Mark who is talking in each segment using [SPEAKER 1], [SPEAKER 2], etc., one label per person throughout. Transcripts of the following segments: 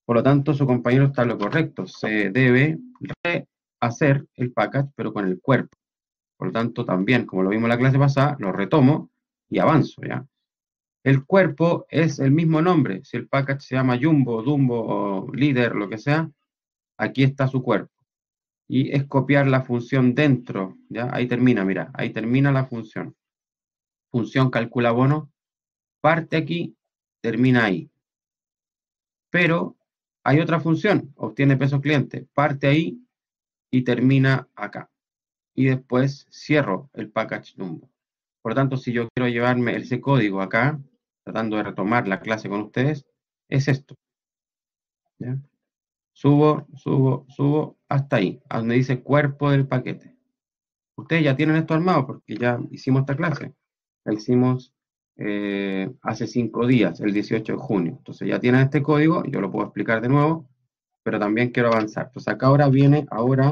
[SPEAKER 1] Por lo tanto, su compañero está en lo correcto. Se debe rehacer el package, pero con el cuerpo. Por lo tanto, también, como lo vimos en la clase pasada, lo retomo y avanzo, ¿ya? El cuerpo es el mismo nombre. Si el package se llama Jumbo, Dumbo o Líder, lo que sea, aquí está su cuerpo. Y es copiar la función dentro, ¿ya? Ahí termina, mira, ahí termina la función. Función calcula bono, parte aquí, termina ahí. Pero hay otra función, obtiene peso cliente, parte ahí y termina acá. Y después cierro el package Dumbo. Por lo tanto, si yo quiero llevarme ese código acá, tratando de retomar la clase con ustedes, es esto, ¿ya? Subo, subo, subo, hasta ahí, a donde dice cuerpo del paquete. Ustedes ya tienen esto armado porque ya hicimos esta clase. La hicimos hace 5 días, el 18 de junio. Entonces ya tienen este código, yo lo puedo explicar de nuevo, pero también quiero avanzar. Entonces acá ahora viene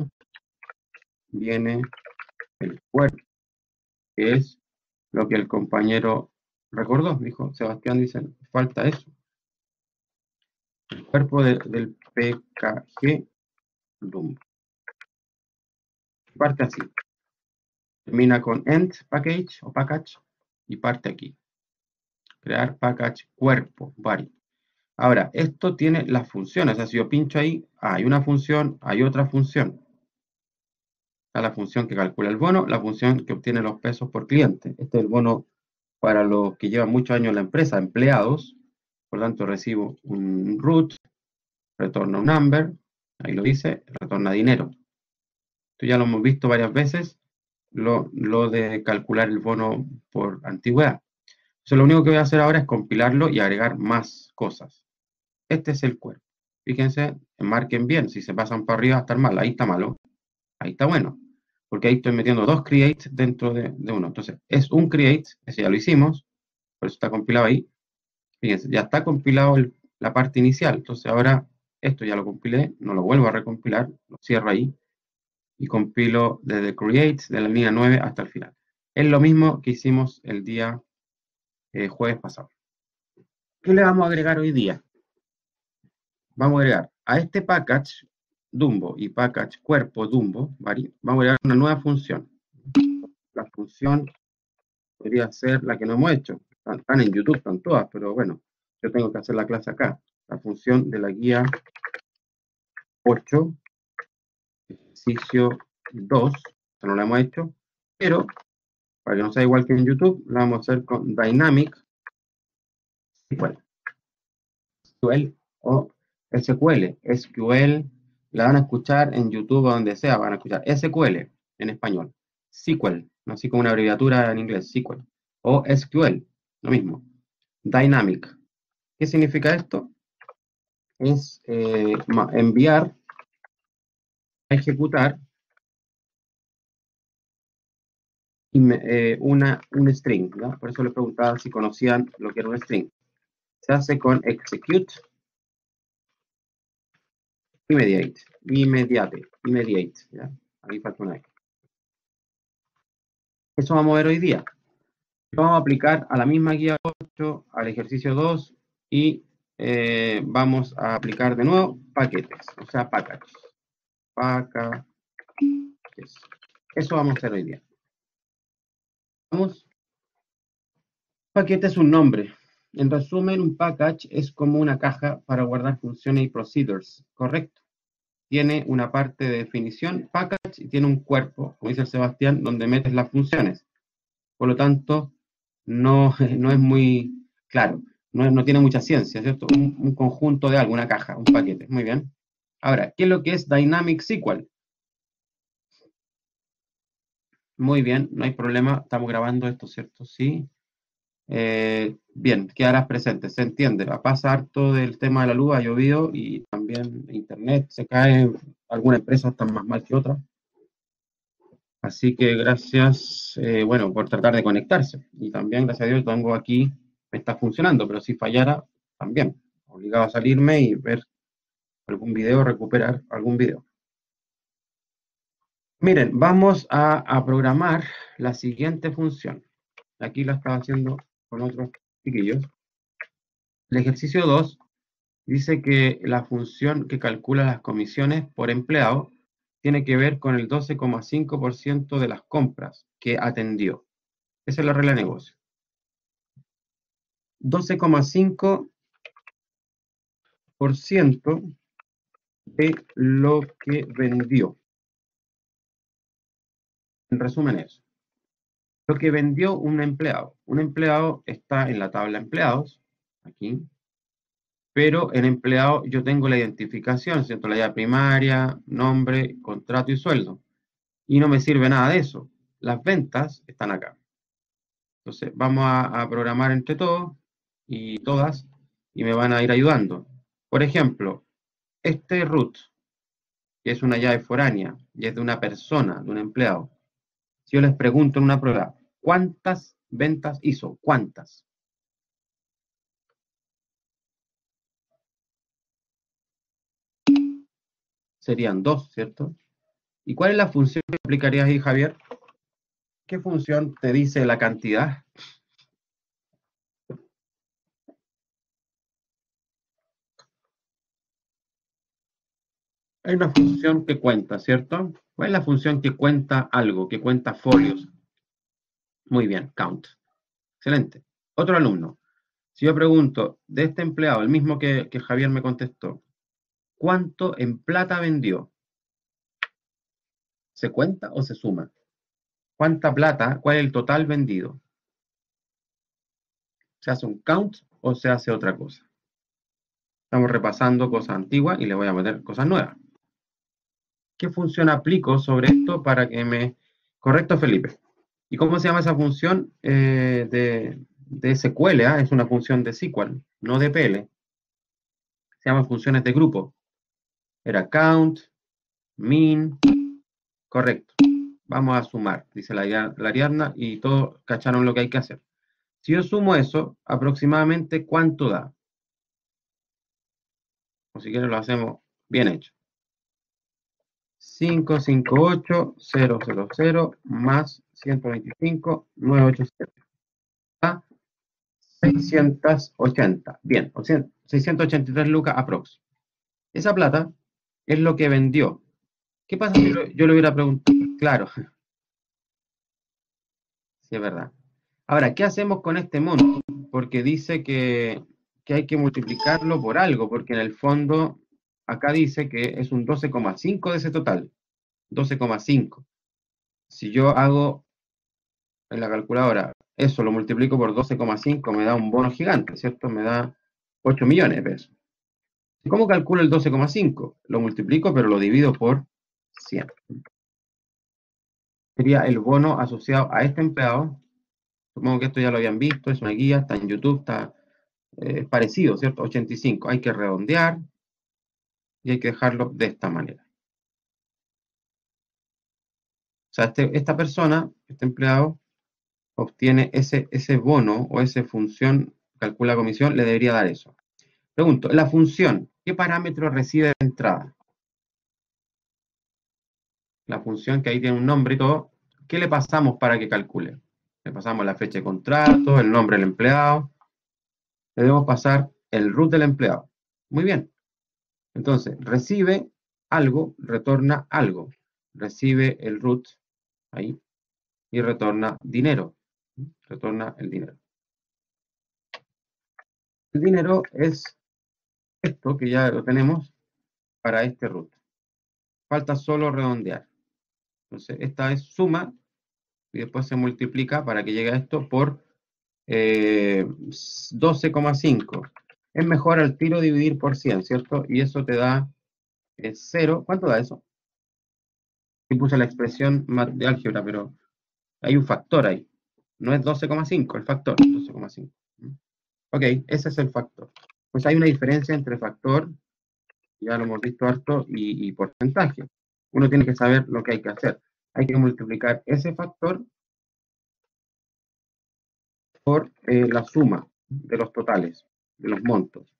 [SPEAKER 1] el cuerpo, que es lo que el compañero recordó. Dijo, Sebastián dice, falta eso. El cuerpo del PKG Dumbo. Parte así. Termina con end package o package y parte aquí. Crear package cuerpo, body. Ahora, esto tiene las funciones. O sea, si yo pincho ahí, hay una función, hay otra función. Está la función que calcula el bono, la función que obtiene los pesos por cliente. Este es el bono para los que llevan muchos años en la empresa, empleados. Por lo tanto, recibo un root, retorna un number, ahí lo dice, retorna dinero. Esto ya lo hemos visto varias veces, lo de calcular el bono por antigüedad. Entonces, lo único que voy a hacer ahora es compilarlo y agregar más cosas. Este es el cuerpo. Fíjense, marquen bien, si se pasan para arriba va a estar mal, ahí está malo, ahí está bueno, porque ahí estoy metiendo dos creates dentro de uno. Entonces, es un create, ese ya lo hicimos, por eso está compilado ahí. Fíjense, ya está compilado la parte inicial, entonces ahora esto ya lo compilé, no lo vuelvo a recompilar, lo cierro ahí y compilo desde create de la línea 9 hasta el final. Es lo mismo que hicimos el día jueves pasado. ¿Qué le vamos a agregar hoy día? Vamos a agregar a este package Dumbo y package cuerpo Dumbo, vamos a agregar una nueva función. La función podría ser la que no hemos hecho. Están en YouTube, están todas, pero bueno, yo tengo que hacer la clase acá. La función de la guía 8, ejercicio 2, no la hemos hecho, pero para que no sea igual que en YouTube, la vamos a hacer con Dynamic SQL. SQL o SQL. SQL la van a escuchar en YouTube o donde sea, van a escuchar SQL en español. SQL, así como una abreviatura en inglés, SQL. O SQL, lo mismo. Dynamic. ¿Qué significa esto? Es enviar a ejecutar un string, ¿no? Por eso les preguntaba si conocían lo que era un string. Se hace con execute immediate, ¿ya? Ahí falta una X. Eso vamos a ver hoy día. Lo vamos a aplicar a la misma guía 8, al ejercicio 2 y vamos a aplicar de nuevo paquetes, o sea, packages. Packages. Eso vamos a hacer hoy día. Vamos. Paquete es un nombre. En resumen, un package es como una caja para guardar funciones y procedures, ¿correcto? Tiene una parte de definición, package, y tiene un cuerpo, como dice el Sebastián, donde metes las funciones. Por lo tanto, no, no es muy claro, no tiene mucha ciencia, ¿cierto? Un conjunto de algo, una caja, un paquete. Muy bien. Ahora, ¿qué es lo que es Dynamic SQL? Muy bien, no hay problema, estamos grabando esto, ¿cierto? Sí. Bien, quedarás presente, se entiende. Pasa harto del tema de la luz, ha llovido y también internet se cae, algunas empresas están más mal que otras. Así que gracias, bueno, por tratar de conectarse. Y también, gracias a Dios, tengo aquí, me está funcionando, pero si fallara, también. Obligado a salirme y ver algún video, recuperar algún video. Miren, vamos a programar la siguiente función. Aquí la estaba haciendo con otros chiquillos. El ejercicio 2 Dice que la función que calcula las comisiones por empleado tiene que ver con el 12,5% de las compras que atendió. Esa es la regla de negocio. 12,5% de lo que vendió. En resumen eso. Lo que vendió un empleado. Un empleado está en la tabla empleados, aquí, pero en empleado yo tengo la identificación, ¿cierto? La llave primaria, nombre, contrato y sueldo. Y no me sirve nada de eso. Las ventas están acá. Entonces vamos a programar entre todos y todas y me van a ir ayudando. Por ejemplo, este root, que es una llave foránea y es de una persona, de un empleado. Si yo les pregunto en una prueba, ¿cuántas ventas hizo? ¿Cuántas? Serían 2, ¿cierto? ¿Y cuál es la función que aplicarías ahí, Javier? ¿Qué función te dice la cantidad? Hay una función que cuenta, ¿cierto? ¿Cuál es la función que cuenta algo, que cuenta folios? Muy bien, count. Excelente. Otro alumno. Si yo pregunto de este empleado, el mismo que Javier me contestó, ¿cuánto en plata vendió? ¿Se cuenta o se suma? ¿Cuánta plata? ¿Cuál es el total vendido? ¿Se hace un count o se hace otra cosa? Estamos repasando cosas antiguas y le voy a meter cosas nuevas. ¿Qué función aplico sobre esto para que me... Correcto, Felipe. ¿Y cómo se llama esa función de SQL? Es una función de SQL, no de PL. Se llaman funciones de grupo. Era count, min, correcto. Vamos a sumar, dice la Ariadna, y todos cacharon lo que hay que hacer. Si yo sumo eso, aproximadamente, ¿cuánto da? O si quieren lo hacemos bien hecho. 558000 más 125,987. A 680. Bien, 683 lucas aprox. Esa plata es lo que vendió. ¿Qué pasa si yo le hubiera preguntado? Claro, sí es verdad. Ahora, ¿qué hacemos con este monto? Porque dice que hay que multiplicarlo por algo, porque en el fondo acá dice que es un 12,5 de ese total. 12,5. Si yo hago en la calculadora eso lo multiplico por 12,5, me da un bono gigante, ¿cierto? Me da 8 millones de pesos. ¿Cómo calculo el 12,5? Lo multiplico, pero lo divido por 100. Sería el bono asociado a este empleado. Supongo que esto ya lo habían visto, es una guía, está en YouTube, está parecido, ¿cierto? 85. Hay que redondear y hay que dejarlo de esta manera. O sea, esta persona, este empleado, obtiene ese bono o esa función, calcula comisión, le debería dar eso. Pregunto, la función, ¿qué parámetro recibe de entrada? La función que ahí tiene un nombre y todo, ¿qué le pasamos para que calcule? Le pasamos la fecha de contrato, el nombre del empleado, le debemos pasar el root del empleado. Muy bien. Entonces, recibe algo, retorna algo. Recibe el root, ahí, y retorna dinero. Retorna el dinero. El dinero es esto que ya lo tenemos para este root. Falta solo redondear. Entonces, esta es suma y después se multiplica para que llegue a esto por 12,5. Es mejor al tiro dividir por 100, ¿cierto? Y eso te da 0. ¿Cuánto da eso? Y puse la expresión de álgebra, pero hay un factor ahí. No es 12,5, el factor, 12,5. Ok, ese es el factor. Pues hay una diferencia entre factor, ya lo hemos visto harto, y porcentaje. Uno tiene que saber lo que hay que hacer. Hay que multiplicar ese factor por la suma de los totales, de los montos.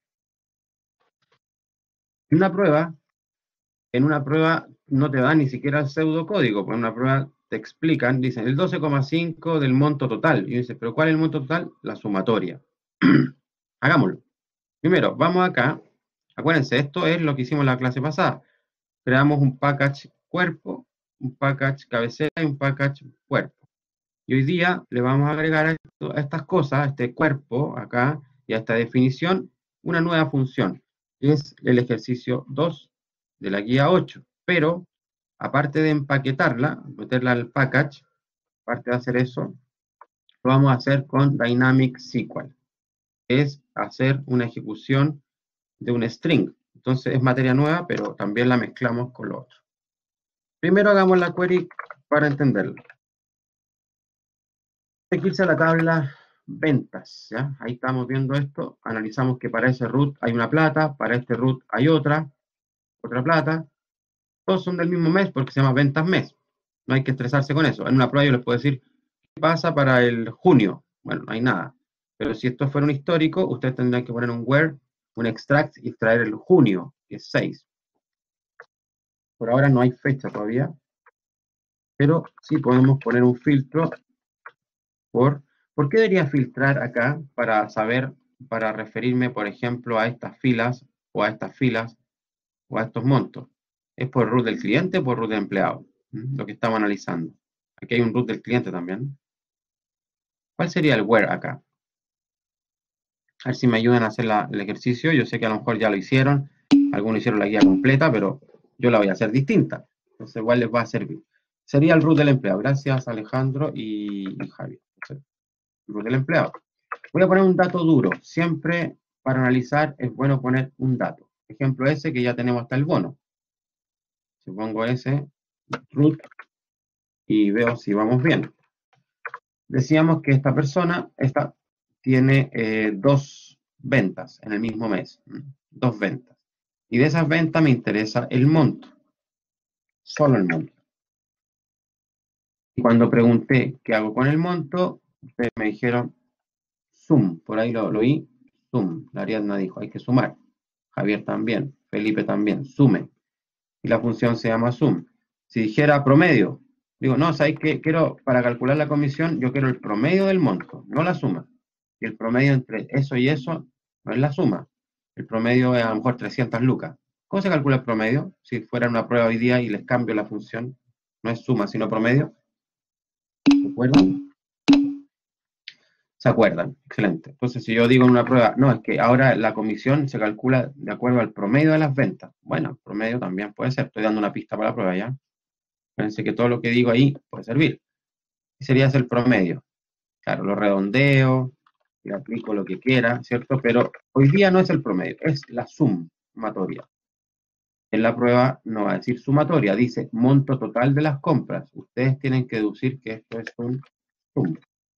[SPEAKER 1] En una prueba no te dan ni siquiera el pseudocódigo, pues en una prueba te explican, dicen el 12,5 del monto total. Y dices, ¿pero cuál es el monto total? La sumatoria. Hagámoslo. Primero, vamos acá Acuérdense, esto es lo que hicimos en la clase pasada. Creamos un package cuerpo, un package cabecera y un package cuerpo. Y hoy día le vamos a agregar a estas cosas, a este cuerpo acá y a esta definición, una nueva función, que es el ejercicio 2 de la guía 8. Pero, aparte de empaquetarla, meterla al package, aparte de hacer eso, lo vamos a hacer con Dynamic SQL. Es hacer una ejecución de un string. Entonces es materia nueva, pero también la mezclamos con lo otro. Primero hagamos la query para entenderla. Hay que irse a la tabla ventas, ¿ya? Ahí estamos viendo esto, analizamos que para ese root hay una plata, para este root hay otra plata, todos son del mismo mes porque se llama ventas mes, no hay que estresarse con eso. En una prueba yo les puedo decir, ¿qué pasa para el junio? Bueno, no hay nada, pero si esto fuera un histórico, ustedes tendrían que poner un where, un extract y extraer el junio, que es 6. Por ahora no hay fecha todavía, pero sí podemos poner un filtro ¿por qué debería filtrar acá para saber, para referirme, por ejemplo, a estas filas o a estas filas o a estos montos? ¿Es por root del cliente o por root del empleado? Lo que estamos analizando. Aquí hay un root del cliente también. ¿Cuál sería el where acá? A ver si me ayudan a hacer el ejercicio. Yo sé que a lo mejor ya lo hicieron, algunos hicieron la guía completa, pero yo la voy a hacer distinta. Entonces igual les va a servir. Sería el root del empleado. Gracias Alejandro y Javier. Entonces, el root del empleado. Voy a poner un dato duro. Siempre para analizar es bueno poner un dato. Ejemplo ese que ya tenemos hasta el bono. Si pongo ese, root, y veo si vamos bien. Decíamos que esta persona tiene 2 ventas en el mismo mes. 2 ventas. Y de esas ventas me interesa el monto. Solo el monto. Y cuando pregunté qué hago con el monto, ustedes me dijeron sum. Por ahí lo oí. Sum. La Ariadna dijo, hay que sumar. Javier también. Felipe también. Sume. Y la función se llama sum. Si dijera promedio, digo, no, ¿sabes qué? Quiero, para calcular la comisión, yo quiero el promedio del monto, no la suma. Y el promedio entre eso y eso no es la suma. El promedio es a lo mejor 300 lucas. ¿Cómo se calcula el promedio? Si fuera una prueba hoy día y les cambio la función, no es suma, sino promedio. ¿Se acuerdan? ¿Se acuerdan? Excelente. Entonces, si yo digo en una prueba, no, es que ahora la comisión se calcula de acuerdo al promedio de las ventas. Bueno, el promedio también puede ser. Estoy dando una pista para la prueba ya. Fíjense que todo lo que digo ahí puede servir. Y sería el promedio. Claro, lo redondeo, le aplico lo que quiera, ¿cierto? Pero hoy día no es el promedio, es la sumatoria. En la prueba no va a decir sumatoria, dice monto total de las compras. Ustedes tienen que deducir que esto es un sum.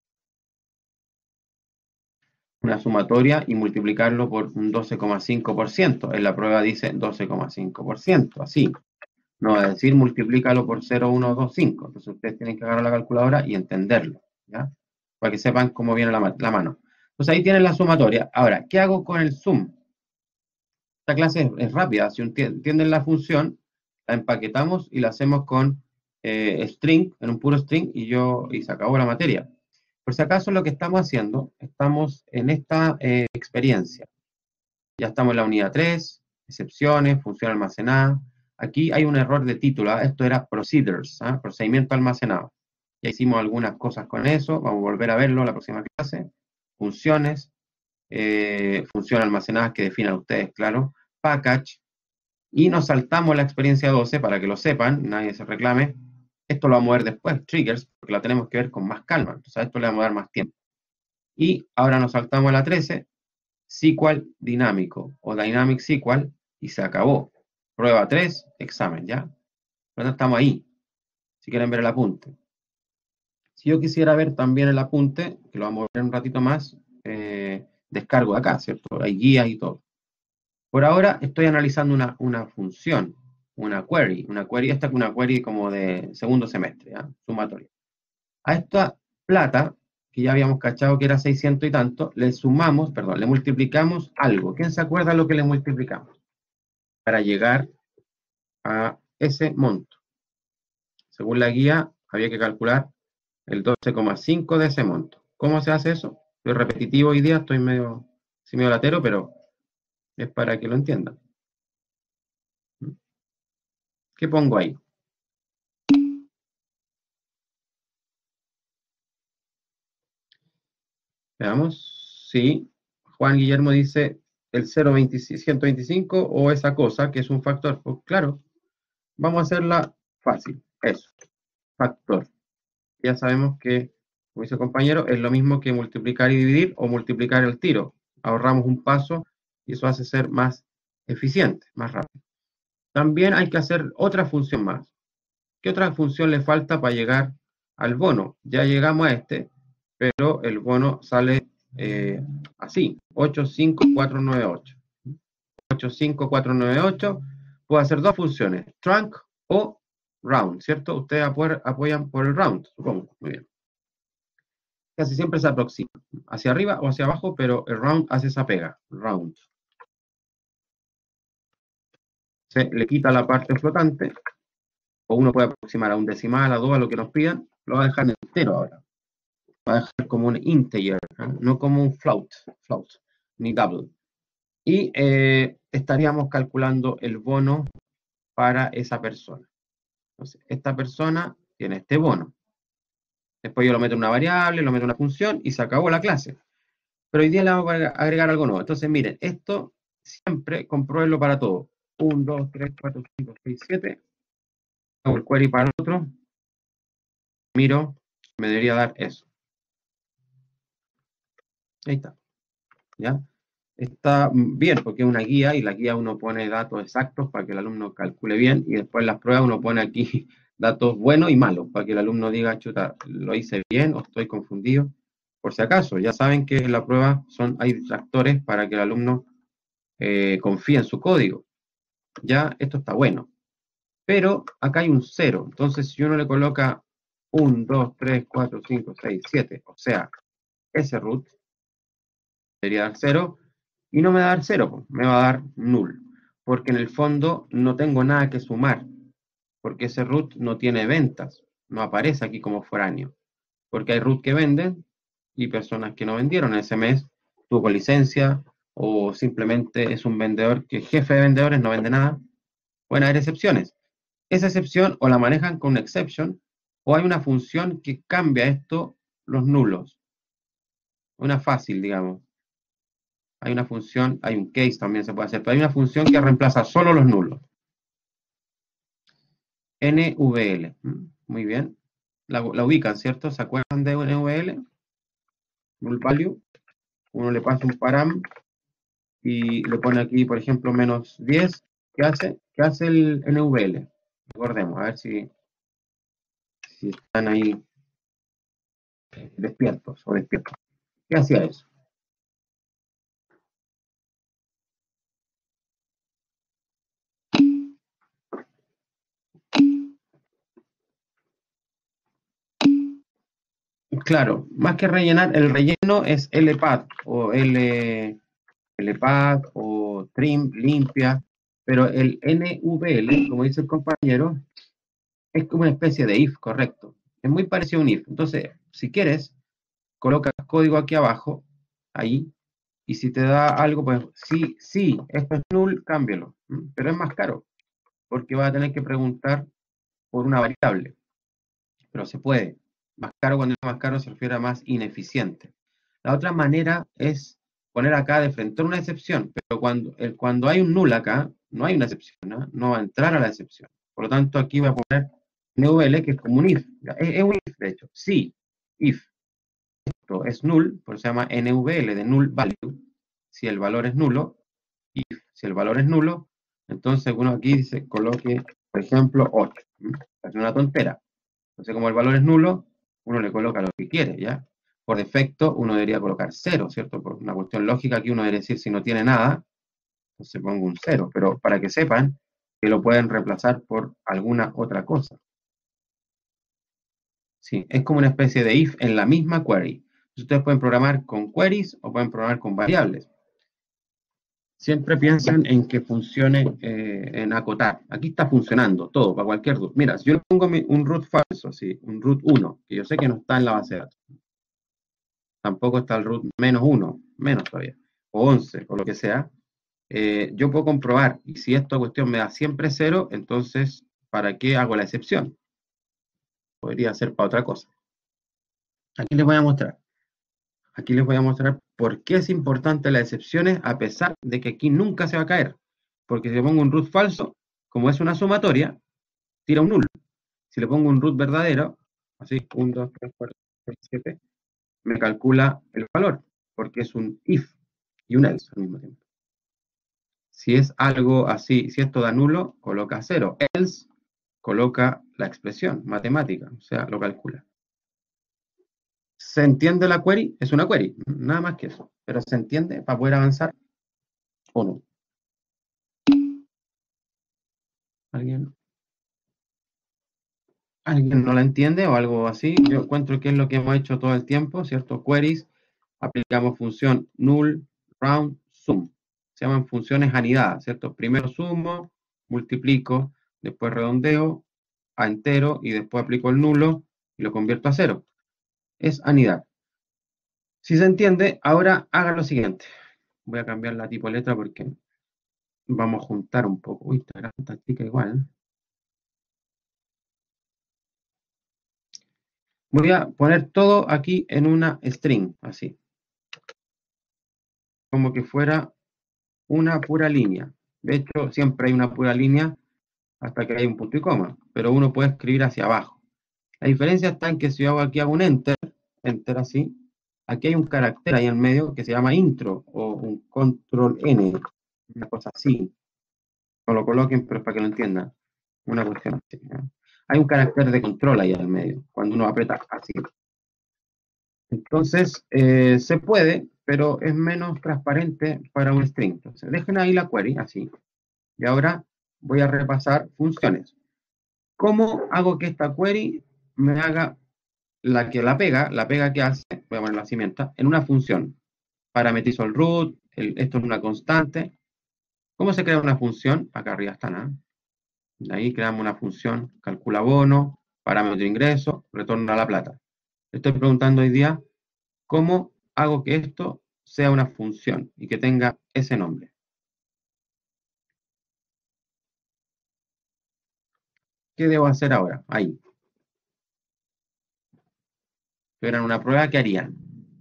[SPEAKER 1] Una sumatoria y multiplicarlo por un 12,5%. En la prueba dice 12,5%, así. No va a decir multiplícalo por 0,125. Entonces ustedes tienen que agarrar la calculadora y entenderlo, ¿ya? Para que sepan cómo viene la mano. Entonces ahí tienen la sumatoria. Ahora, ¿qué hago con el sum? Esta clase es rápida. Si entienden la función, la empaquetamos y la hacemos con string, en un puro string, y se acabó la materia. Por si acaso lo que estamos haciendo, estamos en esta experiencia. Ya estamos en la unidad 3, excepciones, función almacenada. Aquí hay un error de título. Esto era procedures, procedimiento almacenado. Ya hicimos algunas cosas con eso. Vamos a volver a verlo en la próxima clase. Funciones, funciones almacenadas que definan ustedes, claro. Package. Y nos saltamos la experiencia 12 para que lo sepan, nadie se reclame. Esto lo vamos a ver después, triggers, porque la tenemos que ver con más calma. Entonces a esto le vamos a dar más tiempo. Y ahora nos saltamos a la 13, SQL dinámico o Dynamic SQL, y se acabó. Prueba 3, examen, ¿ya? Pero estamos ahí, si quieren ver el apunte. Si yo quisiera ver también el apunte, que lo vamos a ver un ratito más, descargo de acá, ¿cierto? Hay guías y todo. Por ahora estoy analizando una función, una query, esta es una query como de segundo semestre, ¿ya? Sumatoria. A esta plata, que ya habíamos cachado que era 600 y tanto, le multiplicamos algo. ¿Quién se acuerda lo que le multiplicamos? Para llegar a ese monto. Según la guía, había que calcular el 12,5 de ese monto. ¿Cómo se hace eso? Estoy repetitivo hoy día, estoy medio latero, pero es para que lo entiendan. ¿Qué pongo ahí? Veamos. Sí. Juan Guillermo dice el 125 o esa cosa que es un factor. Pues claro, vamos a hacerla fácil. Eso, factor. Ya sabemos que, como dice el compañero, es lo mismo que multiplicar y dividir o multiplicar el tiro. Ahorramos un paso y eso hace ser más eficiente, más rápido. También hay que hacer otra función más. ¿Qué otra función le falta para llegar al bono? Ya llegamos a este, pero el bono sale así, 85498. 85498, puedo hacer dos funciones, trunk o round, ¿cierto? Ustedes apoyan por el round, supongo. Muy bien. Casi siempre se aproxima, hacia arriba o hacia abajo, pero el round hace esa pega, round. Se le quita la parte flotante, o uno puede aproximar a un decimal, a dos, a lo que nos pidan, lo va a dejar entero ahora. Va a dejar como un integer, no como un float, ni double. Y estaríamos calculando el bono para esa persona. Entonces, esta persona tiene este bono. Después yo lo meto en una variable, lo meto en una función y se acabó la clase. Pero hoy día le vamos a agregar algo nuevo. Entonces, miren, esto siempre compruébenlo para todo. 1, 2, 3, 4, 5, 6, 7. Hago el query para el otro. Miro, me debería dar eso. Ahí está. ¿Ya? Está bien porque es una guía y la guía uno pone datos exactos para que el alumno calcule bien y después en las pruebas uno pone aquí datos buenos y malos para que el alumno diga, chuta, lo hice bien o estoy confundido. Por si acaso, ya saben que en la prueba hay distractores para que el alumno confíe en su código. Ya esto está bueno. Pero acá hay un 0. Entonces, si uno le coloca 1, 2, 3, 4, 5, 6, 7, o sea, ese root debería dar 0, y no me va a dar 0, me va a dar null, porque en el fondo no tengo nada que sumar, porque ese root no tiene ventas, no aparece aquí como foráneo, porque hay root que venden y personas que no vendieron ese mes, tuvo licencia, o simplemente es un vendedor que jefe de vendedores no vende nada. Pueden haber excepciones. Esa excepción o la manejan con exception, o hay una función que cambia esto, los nulos. Una fácil, digamos. Hay una función, hay un case también se puede hacer, pero hay una función que reemplaza solo los nulos. NVL. Muy bien. La ubican, ¿cierto? ¿Se acuerdan de NVL? Null value. Uno le pasa un param y le pone aquí, por ejemplo, menos 10. ¿Qué hace? ¿Qué hace el NVL? Recordemos, a ver si están ahí despiertos o despiertos. ¿Qué hacía eso? Claro, más que rellenar, el relleno es LPath o LPath o trim, limpia, pero el NVL, como dice el compañero, es como una especie de if, correcto. Es muy parecido a un if. Entonces, si quieres, colocas código aquí abajo, ahí, y si te da algo, pues sí, esto es null, cámbialo. Pero es más caro, porque vas a tener que preguntar por una variable. Pero se puede. Más caro, cuando es más caro, se refiere a más ineficiente. La otra manera es poner acá de frente una excepción, pero cuando hay un null acá, no hay una excepción, no va a entrar a la excepción. Por lo tanto, aquí voy a poner NVL, que es como un if. Es un if, de hecho. Sí, if esto es null, por eso se llama NVL de null value. Si el valor es nulo, if, si el valor es nulo, entonces uno aquí dice, coloque, por ejemplo, 8. Es una tontera. Entonces, como el valor es nulo, uno le coloca lo que quiere, ¿ya? Por defecto, uno debería colocar 0, ¿cierto? Por una cuestión lógica, aquí uno debería decir, si no tiene nada, entonces pongo un 0. Pero para que sepan que lo pueden reemplazar por alguna otra cosa. Sí, es como una especie de if en la misma query. Ustedes pueden programar con queries o pueden programar con variables. Siempre piensen en que funcione en acotar. Aquí está funcionando todo, para cualquier root. Mira, si yo le pongo un root falso, así, un root 1, que yo sé que no está en la base de datos. Tampoco está el root menos 1, menos todavía, o 11, o lo que sea. Yo puedo comprobar, y si esta cuestión me da siempre 0, entonces ¿para qué hago la excepción? Podría ser para otra cosa. Aquí les voy a mostrar. Aquí les voy a mostrar por qué es importante las excepciones, a pesar de que aquí nunca se va a caer. Porque si le pongo un root falso, como es una sumatoria, tira un nulo. Si le pongo un root verdadero, así, 1, 2, 3, 4, 5, 7, me calcula el valor, porque es un if y un else al mismo tiempo. Si es algo así, si esto da nulo, coloca 0. Else, coloca la expresión matemática, o sea, lo calcula. ¿Se entiende la query? Es una query, nada más que eso. Pero ¿se entiende para poder avanzar o no? ¿Alguien no la entiende o algo así? Yo encuentro que es lo que hemos hecho todo el tiempo, ¿cierto? Queries, aplicamos función null, round, sum. Se llaman funciones anidadas, ¿cierto? Primero sumo, multiplico, después redondeo a entero y después aplico el nulo y lo convierto a 0. Es anidar. Si se entiende, ahora haga lo siguiente. Voy a cambiar la tipo de letra porque vamos a juntar un poco. Uy, está grande, está chica igual. Voy a poner todo aquí en una string, así. Como que fuera una pura línea. De hecho, siempre hay una pura línea hasta que hay un punto y coma, pero uno puede escribir hacia abajo. La diferencia está en que si yo aquí hago un enter así, aquí hay un carácter ahí en medio que se llama intro o un control N, una cosa así. No lo coloquen, pero es para que lo entiendan. Una cuestión así. ¿No? Hay un carácter de control ahí al medio, cuando uno aprieta así. Entonces, se puede, pero es menos transparente para un string. Entonces, dejen ahí la query, así. Y ahora voy a repasar funciones. ¿Cómo hago que esta query me haga la pega que hace, voy a poner la cimienta, en una función? Parametrizo el root, esto es una constante. ¿Cómo se crea una función? Acá arriba está nada. De ahí creamos una función, calcula bono, parámetro de ingreso, retorna la plata. Estoy preguntando hoy día, ¿cómo hago que esto sea una función y que tenga ese nombre? ¿Qué debo hacer ahora? Ahí. Si hubieran una prueba, ¿qué harían?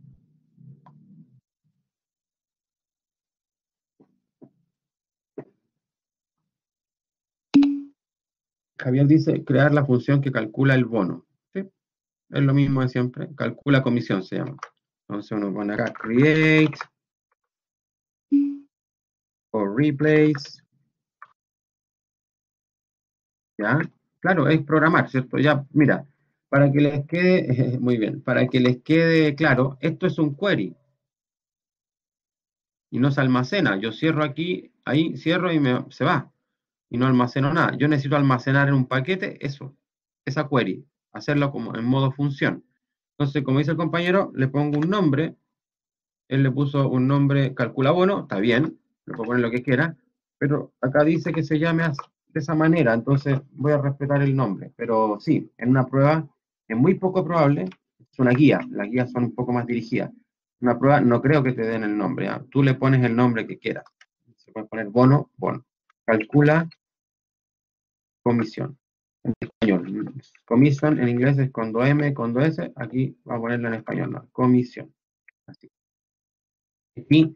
[SPEAKER 1] Javier dice, crear la función que calcula el bono. ¿Sí? Es lo mismo de siempre. Calcula comisión se llama. Entonces uno pone acá create o replace. ¿Ya? Claro, es programar, ¿cierto? Ya, mira, para que les quede, muy bien, para que les quede claro, esto es un query y no se almacena. Yo cierro aquí, ahí cierro y se va y no almaceno nada. Yo necesito almacenar en un paquete eso, esa query, hacerlo como en modo función. Entonces, como dice el compañero, le pongo un nombre. Él le puso un nombre calcula bono, está bien, le puedo poner lo que quiera, pero acá dice que se llame de esa manera, entonces voy a respetar el nombre. Pero sí, en una prueba es muy poco probable, es una guía, las guías son un poco más dirigidas. Una prueba no creo que te den el nombre, ¿ah? Tú le pones el nombre que quieras. Se puede poner bono, bono. Calcula comisión. En español. Comisión en inglés es con 2M, con 2S, aquí va a ponerlo en español, ¿no? Comisión. Así. Y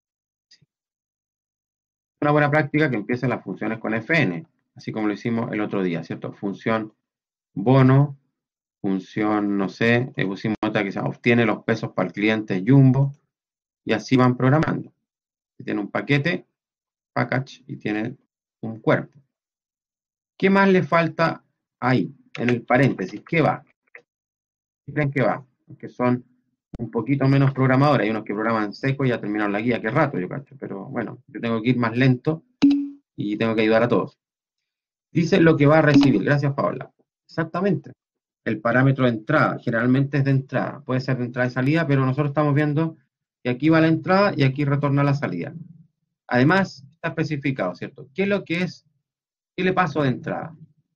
[SPEAKER 1] una buena práctica que empiecen las funciones con fn, así como lo hicimos el otro día, ¿cierto? Función bono, función, no sé, pusimos otra que se llama obtiene los pesos para el cliente Jumbo, y así van programando. Tiene un paquete, package, y tiene un cuerpo. ¿Qué más le falta ahí, en el paréntesis? ¿Qué va? ¿Qué creen que va? Que son un poquito menos programadores, hay unos que programan seco y ya terminaron la guía, qué rato yo cacho, pero bueno, yo tengo que ir más lento y tengo que ayudar a todos. Dice lo que va a recibir. Gracias, Paola. Exactamente. El parámetro de entrada, generalmente es de entrada. Puede ser de entrada y salida, pero nosotros estamos viendo que aquí va la entrada y aquí retorna la salida. Además, está especificado, ¿cierto? ¿Qué es lo que es? ¿Qué le paso de entrada?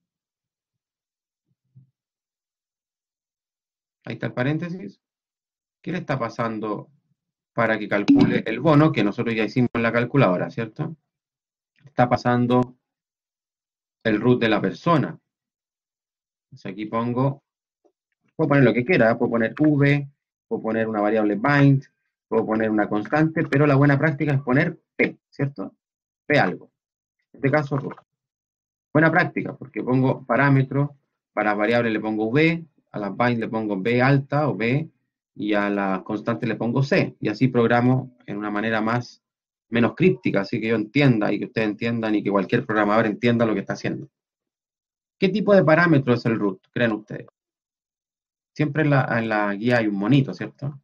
[SPEAKER 1] Ahí está el paréntesis. ¿Qué le está pasando para que calcule el bono que nosotros ya hicimos en la calculadora, ¿cierto? Está pasando el root de la persona. Entonces aquí puedo poner lo que quiera, puedo poner v, puedo poner una variable bind, puedo poner una constante, pero la buena práctica es poner p, ¿cierto? P algo. En este caso, root. Buena práctica, porque pongo parámetros, para las variables le pongo v, a las bind le pongo b alta o b, y a las constantes le pongo c, y así programo en una manera menos críptica, así que yo entienda y que ustedes entiendan y que cualquier programador entienda lo que está haciendo. ¿Qué tipo de parámetro es el root, creen ustedes? Siempre en la guía hay un monito, ¿cierto?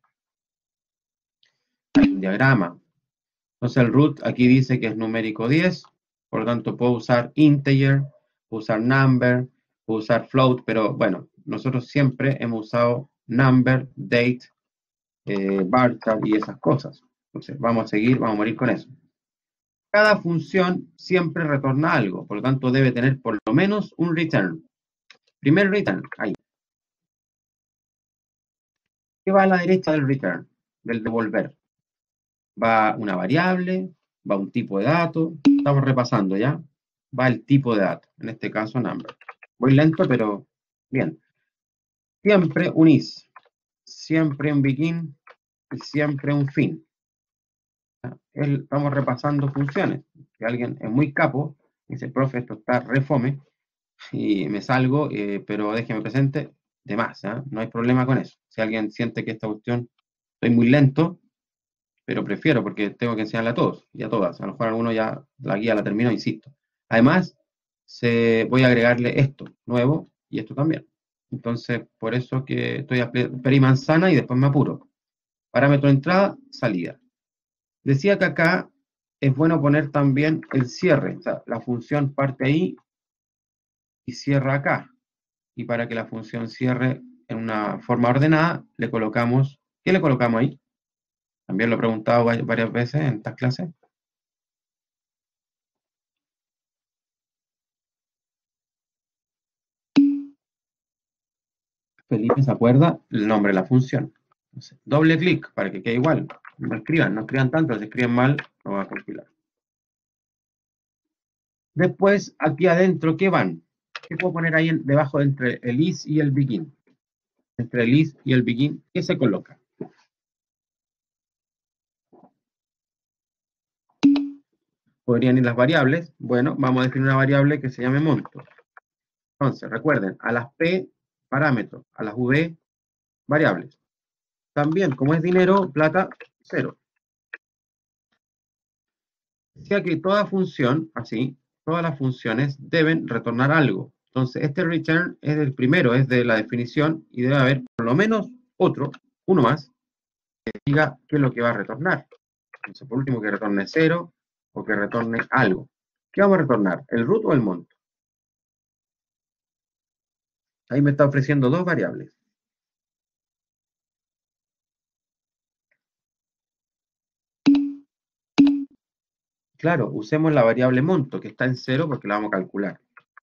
[SPEAKER 1] Hay un diagrama. Entonces el root aquí dice que es numérico 10, por lo tanto puedo usar integer, puedo usar number, puedo usar float, pero bueno, nosotros siempre hemos usado number, date, varchar y esas cosas. Entonces vamos a seguir, vamos a morir con eso. Cada función siempre retorna algo, por lo tanto debe tener por lo menos un return. Primer return, ahí. ¿Qué va a la derecha del return? Del devolver. Va una variable, va un tipo de dato, estamos repasando ya, va el tipo de dato, en este caso number. Voy lento, pero bien. Siempre un is, siempre un begin y siempre un fin. Estamos repasando funciones. Si alguien es muy capo, dice, profe, esto está re fome, y me salgo, pero déjeme presente, de más, ¿eh? No hay problema con eso. Si alguien siente que esta cuestión estoy muy lento, pero prefiero porque tengo que enseñarle a todos y a todas. A lo mejor alguno ya la guía la terminó, insisto. Además, voy a agregarle esto nuevo y esto también. Entonces, por eso que estoy a manzana y después me apuro. Parámetro de entrada, salida. Decía que acá es bueno poner también el cierre. O sea, la función parte ahí y cierra acá. Y para que la función cierre en una forma ordenada, le colocamos, ¿qué le colocamos ahí? También lo he preguntado varias veces en estas clases. Felipe se acuerda el nombre de la función. Entonces, doble clic para que quede igual. No escriban tanto, si escriben mal, no va a compilar. Después, aquí adentro, ¿qué van? ¿Qué puedo poner ahí debajo entre el is y el begin? Entre el is y el begin, ¿qué se coloca? Podrían ir las variables. Bueno, vamos a definir una variable que se llame monto. Entonces, recuerden, a las P, parámetros, a las V, variables. También, como es dinero, plata, 0. Decía que toda función, así, todas las funciones deben retornar algo. Entonces, este return es el primero, es de la definición, y debe haber por lo menos uno más, que diga qué es lo que va a retornar. Entonces, por último, que retorne 0 o que retorne algo. ¿Qué vamos a retornar? ¿El root o el monto? Ahí me está ofreciendo dos variables. Claro, usemos la variable monto, que está en 0 porque la vamos a calcular.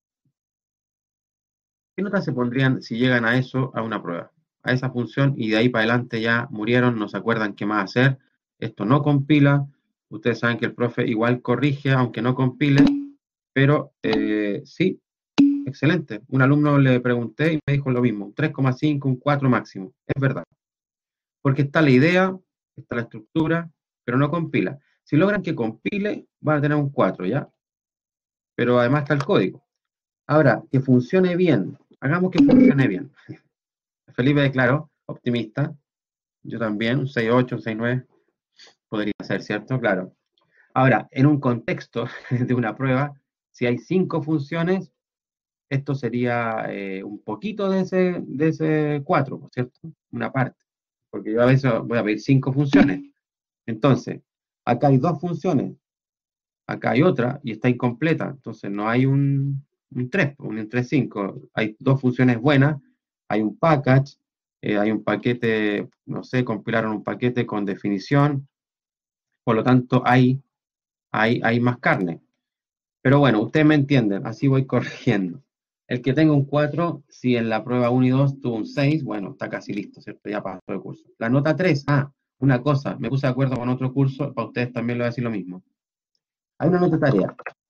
[SPEAKER 1] ¿Qué notas se pondrían si llegan a eso, a una prueba? A esa función, y de ahí para adelante ya murieron, no se acuerdan qué más hacer. Esto no compila. Ustedes saben que el profe igual corrige, aunque no compile, pero sí, excelente. Un alumno le pregunté y me dijo lo mismo, un 3,5, un 4 máximo. Es verdad. Porque está la idea, está la estructura, pero no compila. Si logran que compile, van a tener un 4, ¿ya? Pero además está el código. Ahora, que funcione bien. Hagamos que funcione bien. Felipe, claro, optimista. Yo también, un 6,8, un 6,9 podría ser, ¿cierto? Claro. Ahora, en un contexto de una prueba, si hay 5 funciones, esto sería un poquito de ese 4, ¿cierto? Una parte. Porque yo a veces voy a pedir 5 funciones. Entonces, acá hay 2 funciones, acá hay otra y está incompleta. Entonces, no hay un 3, un 3,5. Hay 2 funciones buenas, hay un package, hay un paquete, no sé, compilaron un paquete con definición, por lo tanto hay más carne. Pero bueno, ustedes me entienden, así voy corrigiendo. El que tenga un 4, si en la prueba 1 y 2 tuvo un 6, bueno, está casi listo, ¿cierto? Ya pasó el curso. La nota 3, una cosa, me puse de acuerdo con otro curso, para ustedes también le voy a decir lo mismo. Hay una nota tarea,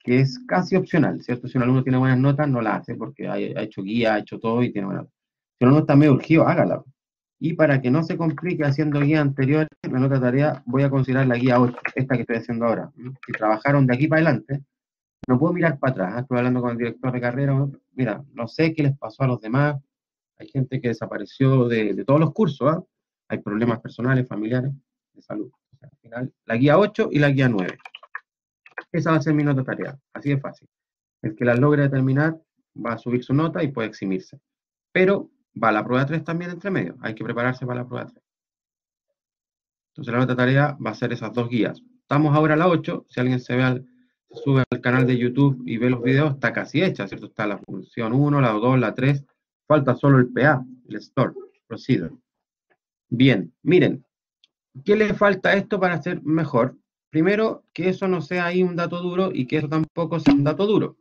[SPEAKER 1] que es casi opcional, ¿cierto? Si un alumno tiene buenas notas, no la hace porque ha hecho guía, ha hecho todo y tiene buenas notas. Si un alumno está medio urgido, hágala. Y para que no se complique haciendo guías anteriores, la nota tarea voy a considerar la guía 8, esta que estoy haciendo ahora. Si trabajaron de aquí para adelante, no puedo mirar para atrás. Estoy hablando con el director de carrera. Mira, no sé qué les pasó a los demás. Hay gente que desapareció de todos los cursos. ¿Ah? Hay problemas personales, familiares, de salud. O sea, al final, la guía 8 y la guía 9. Esa va a ser mi nota tarea. Así de fácil. El que las logre determinar va a subir su nota y puede eximirse. Pero va la prueba 3 también entre medio. Hay que prepararse para la prueba 3. Entonces la nota tarea va a ser esas dos guías. Estamos ahora a la 8. Si alguien se sube al canal de YouTube y ve los videos, está casi hecha, ¿cierto? Está la función 1, la 2, la 3. Falta solo el PA, el Store Procedure. Bien, miren, ¿qué le falta a esto para ser mejor? Primero, que eso no sea ahí un dato duro y que eso tampoco sea un dato duro.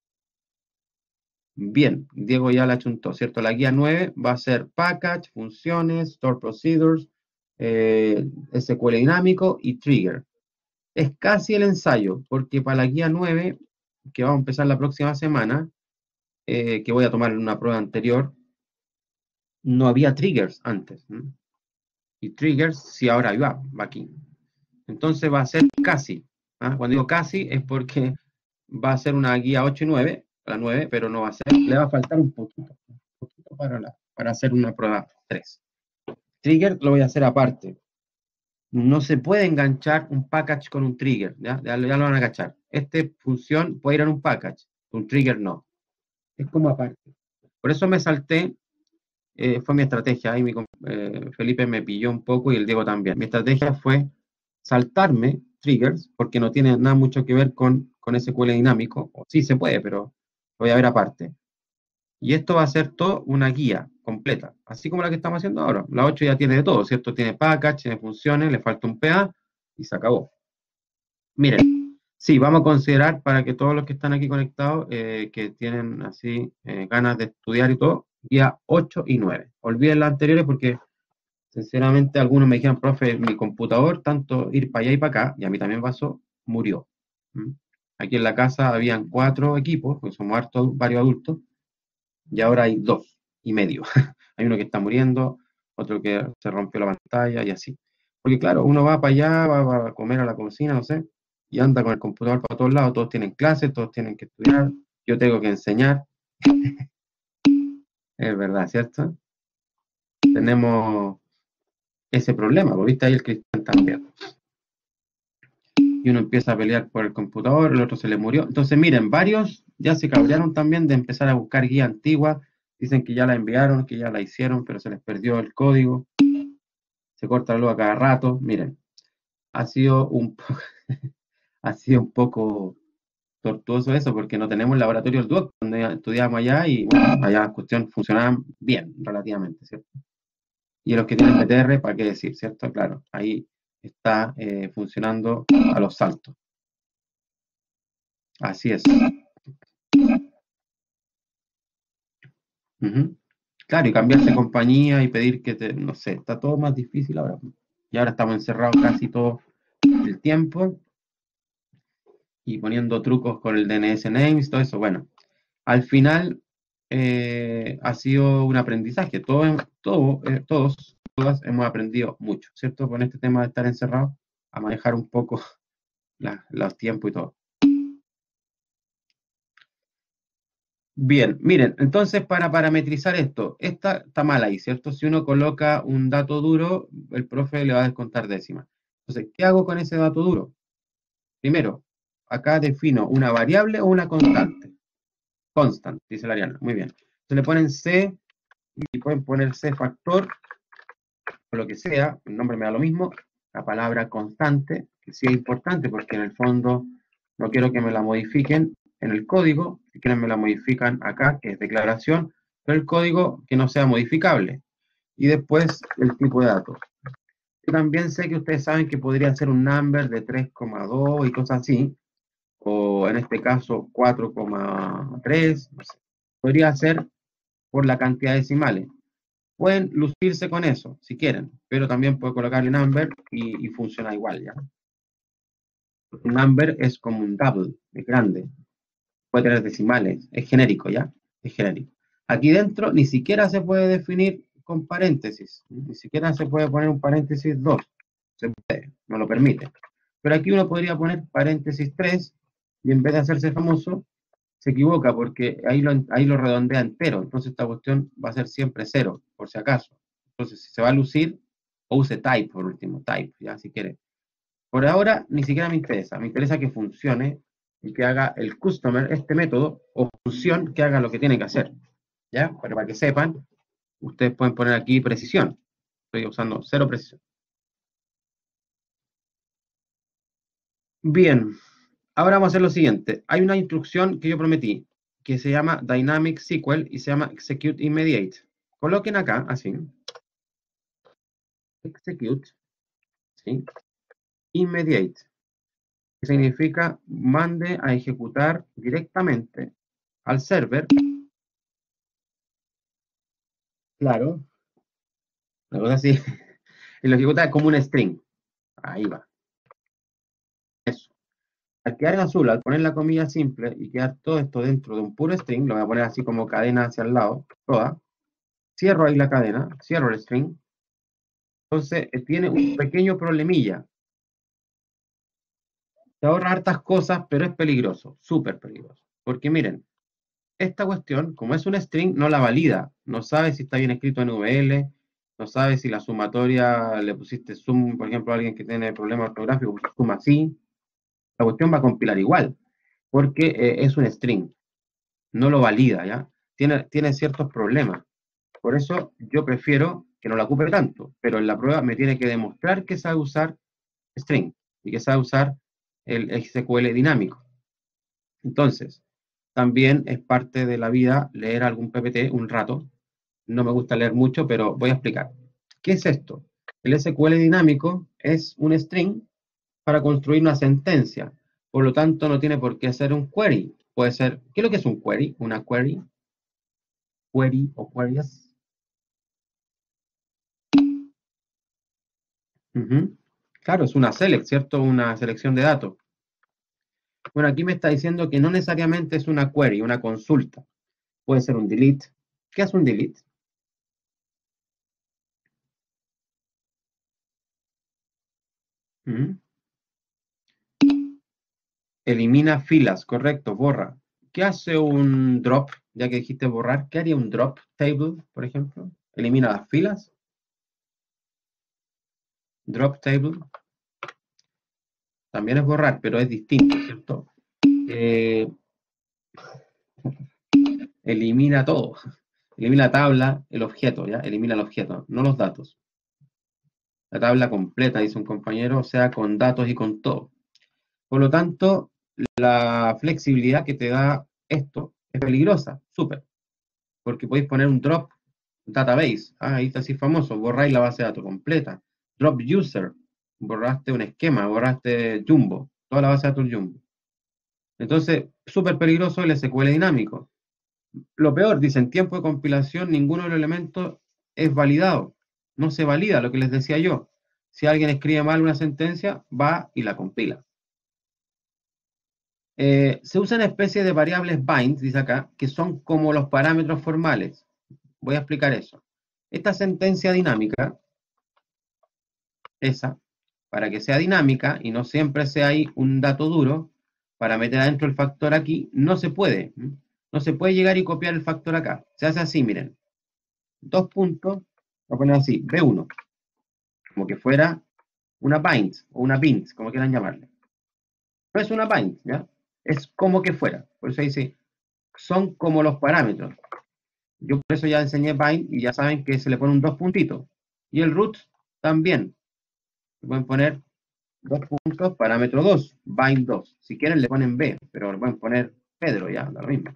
[SPEAKER 1] Bien, Diego ya la achuntó, ¿cierto? La guía 9 va a ser package, funciones, store procedures, SQL dinámico y trigger. Es casi el ensayo, porque para la guía 9, que vamos a empezar la próxima semana, que voy a tomar en una prueba anterior, no había triggers antes. Y triggers, sí, ahora va aquí. Entonces va a ser casi. Cuando digo casi es porque va a ser una guía 8 y 9, la 9, pero no va a ser, le va a faltar un poquito para hacer una prueba 3. Trigger lo voy a hacer aparte. No se puede enganchar un package con un trigger, ya lo van a cachar. Esta función puede ir en un package, un trigger no. Es como aparte. Por eso me salté, fue mi estrategia, ahí Felipe me pilló un poco y el Diego también. Mi estrategia fue saltarme triggers, porque no tiene nada mucho que ver con SQL dinámico. O sí se puede, pero lo voy a ver aparte. Y esto va a ser todo una guía completa, así como la que estamos haciendo ahora. La 8 ya tiene de todo, ¿cierto? Tiene package, tiene funciones, le falta un PA y se acabó. Miren, sí, vamos a considerar para que todos los que están aquí conectados, que tienen así ganas de estudiar y todo, guía 8 y 9. Olviden las anteriores porque, sinceramente, algunos me dijeron, profe, mi computador, tanto ir para allá y para acá, y a mí también pasó, murió. Aquí en la casa habían 4 equipos, porque somos varios adultos, y ahora hay 2 y medio. Hay uno que está muriendo, otro que se rompió la pantalla y así. Porque claro, uno va para allá, va a comer a la cocina, no sé, y anda con el computador para todos lados, todos tienen clases, todos tienen que estudiar, yo tengo que enseñar. Es verdad, ¿cierto? Tenemos ese problema, porque viste ahí el Cristian también. Y uno empieza a pelear por el computador, el otro se le murió. Entonces, miren, varios ya se cabrearon también de empezar a buscar guía antigua. Dicen que ya la enviaron, que ya la hicieron, pero se les perdió el código. Se corta la luz a cada rato. Miren, ha sido ha sido un poco tortuoso eso, porque no tenemos el laboratorio del Duoc, donde estudiamos allá y bueno, allá la cuestión funcionaba bien, relativamente, ¿cierto? Y los que tienen PTR, ¿para qué decir, cierto? Claro, ahí está funcionando a los saltos. Así es. Claro, y cambiarse de compañía y pedir no sé, está todo más difícil ahora. Y ahora estamos encerrados casi todo el tiempo y poniendo trucos con el DNS names, todo eso. Bueno, al final ha sido un aprendizaje. Todas hemos aprendido mucho, ¿cierto? Con este tema de estar encerrados, a manejar un poco los tiempos y todo. Bien, miren, entonces para parametrizar esto, esta está mal ahí, ¿cierto? Si uno coloca un dato duro, el profe le va a descontar décimas. Entonces, ¿qué hago con ese dato duro? Primero, acá defino una variable o una constante. Constant, dice la Ariana. Muy bien. Entonces le ponen C y pueden poner C factor o lo que sea, el nombre me da lo mismo. La palabra constante, que sí es importante porque en el fondo no quiero que me la modifiquen en el código, si quieren me la modifican acá, que es declaración, pero el código que no sea modificable. Y después el tipo de datos. Yo también sé que ustedes saben que podría ser un number de 3,2 y cosas así, o en este caso 4,3, no sé. Podría ser por la cantidad de decimales. Pueden lucirse con eso, si quieren, pero también puede colocarle number y funciona igual, ¿ya? Un number es como un double, es grande. Puede tener decimales, es genérico, ¿ya? Es genérico. Aquí dentro ni siquiera se puede definir con paréntesis, ni siquiera se puede poner un paréntesis 2, se puede, no lo permite. Pero aquí uno podría poner paréntesis 3 y en vez de hacerse famoso, se equivoca porque ahí lo redondea entero, entonces esta cuestión va a ser siempre 0, por si acaso. Entonces, si se va a lucir, o use type por último, type, ya si quiere. Por ahora ni siquiera me interesa que funcione y que haga el customer, este método o función, que haga lo que tiene que hacer. ¿Ya? Pero para que sepan, ustedes pueden poner aquí precisión. Estoy usando 0 precisión. Bien, ahora vamos a hacer lo siguiente. Hay una instrucción que yo prometí, que se llama Dynamic SQL y se llama Execute Immediate. Coloquen acá, así, Execute, ¿sí? Immediate, que significa mande a ejecutar directamente al server. Claro, una cosa así. Y lo ejecuta como un string. Ahí va. Eso. Al quedar en azul, al poner la comilla simple y quedar todo esto dentro de un puro string, lo voy a poner así como cadena hacia el lado, toda. Cierro ahí la cadena, cierro el string. Entonces, tiene un pequeño problemilla. Se ahorra hartas cosas, pero es peligroso, súper peligroso. Porque miren, esta cuestión, como es un string, no la valida. No sabe si está bien escrito en VL, no sabe si la sumatoria le pusiste sum, por ejemplo, a alguien que tiene problemas ortográficos, suma así. La cuestión va a compilar igual, porque es un string, no lo valida, ¿ya? Tiene ciertos problemas. Por eso yo prefiero que no la ocupe tanto, pero en la prueba me tiene que demostrar que sabe usar string y que sabe usar el SQL dinámico. Entonces, también es parte de la vida leer algún PPT un rato. No me gusta leer mucho, pero voy a explicar. ¿Qué es esto? El SQL dinámico es un string para construir una sentencia. Por lo tanto, no tiene por qué ser un query. Puede ser, ¿qué es lo que es un query? Una query, query o queries. Claro, es una select, ¿cierto? Una selección de datos. Bueno, aquí me está diciendo que no necesariamente es una query, una consulta. Puede ser un delete. ¿Qué es un delete? Ujú. Elimina filas, correcto, borra. ¿Qué hace un drop? Ya que dijiste borrar, ¿qué haría un drop table, por ejemplo? Elimina las filas. Drop table también es borrar, pero es distinto, ¿cierto? Eh, elimina todo. Elimina la tabla, el objeto, ¿ya? Elimina el objeto, no los datos. La tabla completa, dice un compañero, o sea, con datos y con todo. Por lo tanto, la flexibilidad que te da esto es peligrosa, súper, porque podéis poner un drop database, ahí está así famoso, borráis la base de datos completa. Drop user, borraste un esquema, borraste Jumbo, toda la base de datos Jumbo. Entonces, súper peligroso el SQL dinámico. Lo peor, dice, en tiempo de compilación ninguno de los elementos es validado. No se valida lo que les decía yo. Si alguien escribe mal una sentencia, va y la compila. Se usan especies de variables bind, dice acá, que son como los parámetros formales. Voy a explicar eso. Esta sentencia dinámica, esa, para que sea dinámica y no siempre sea ahí un dato duro, para meter adentro el factor aquí, no se puede. No se puede llegar y copiar el factor acá. Se hace así, miren. Dos puntos, voy a poner así, B1, como que fuera una bind o una bind, como quieran llamarle. No es una bind, ¿ya? Es como que fuera. Por eso dice, son como los parámetros. Yo por eso ya enseñé bind y ya saben que se le pone un dos puntitos. Y el root también. Le pueden poner dos puntos, parámetro 2, bind 2. Si quieren le ponen B, pero le pueden poner Pedro, ya, da lo mismo.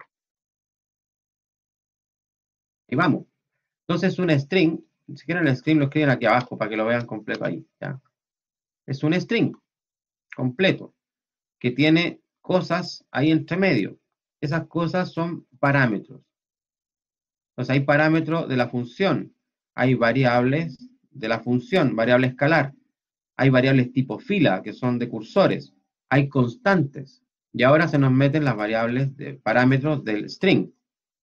[SPEAKER 1] Y vamos. Entonces un string, si quieren el string lo escriben aquí abajo para que lo vean completo ahí, ¿ya? Es un string completo que tiene cosas ahí entre medio. Esas cosas son parámetros. Entonces hay parámetros de la función, hay variables de la función, variable escalar, hay variables tipo fila que son de cursores, hay constantes. Y ahora se nos meten las variables de parámetros del string.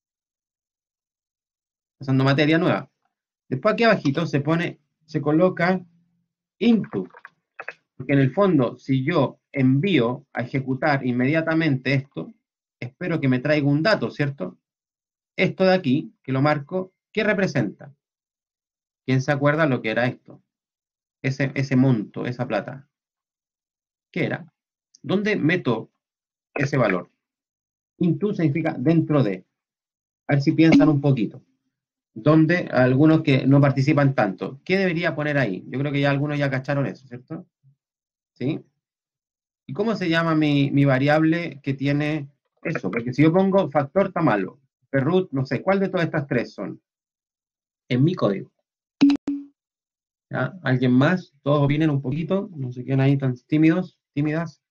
[SPEAKER 1] Pasando materia nueva. Después aquí abajito se coloca into. Porque en el fondo, si yo envío a ejecutar inmediatamente esto, espero que me traiga un dato, ¿cierto? Esto de aquí, que lo marco, ¿qué representa? ¿Quién se acuerda lo que era esto? Ese monto, esa plata. ¿Qué era? ¿Dónde meto ese valor? Into significa dentro de. A ver si piensan un poquito. ¿Dónde? Algunos que no participan tanto. ¿Qué debería poner ahí? Yo creo que ya algunos ya cacharon eso, ¿cierto? ¿Sí? ¿Y cómo se llama mi variable que tiene eso? Porque si yo pongo factor está malo, perroot, no sé, ¿cuál de todas estas tres son? En mi código. ¿Ya? ¿Alguien más? Todos opinen un poquito, no se queden ahí tan tímidos, tímidas.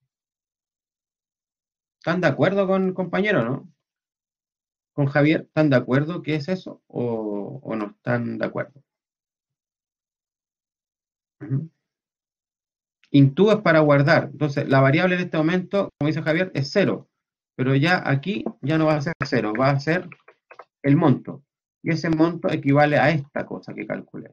[SPEAKER 1] ¿Están de acuerdo con el compañero, no? ¿Con Javier? ¿Están de acuerdo que es eso o no están de acuerdo? Uh-huh. Into es para guardar. Entonces, la variable en este momento, como dice Javier, es 0. Pero ya aquí ya no va a ser 0, va a ser el monto. Y ese monto equivale a esta cosa que calculé.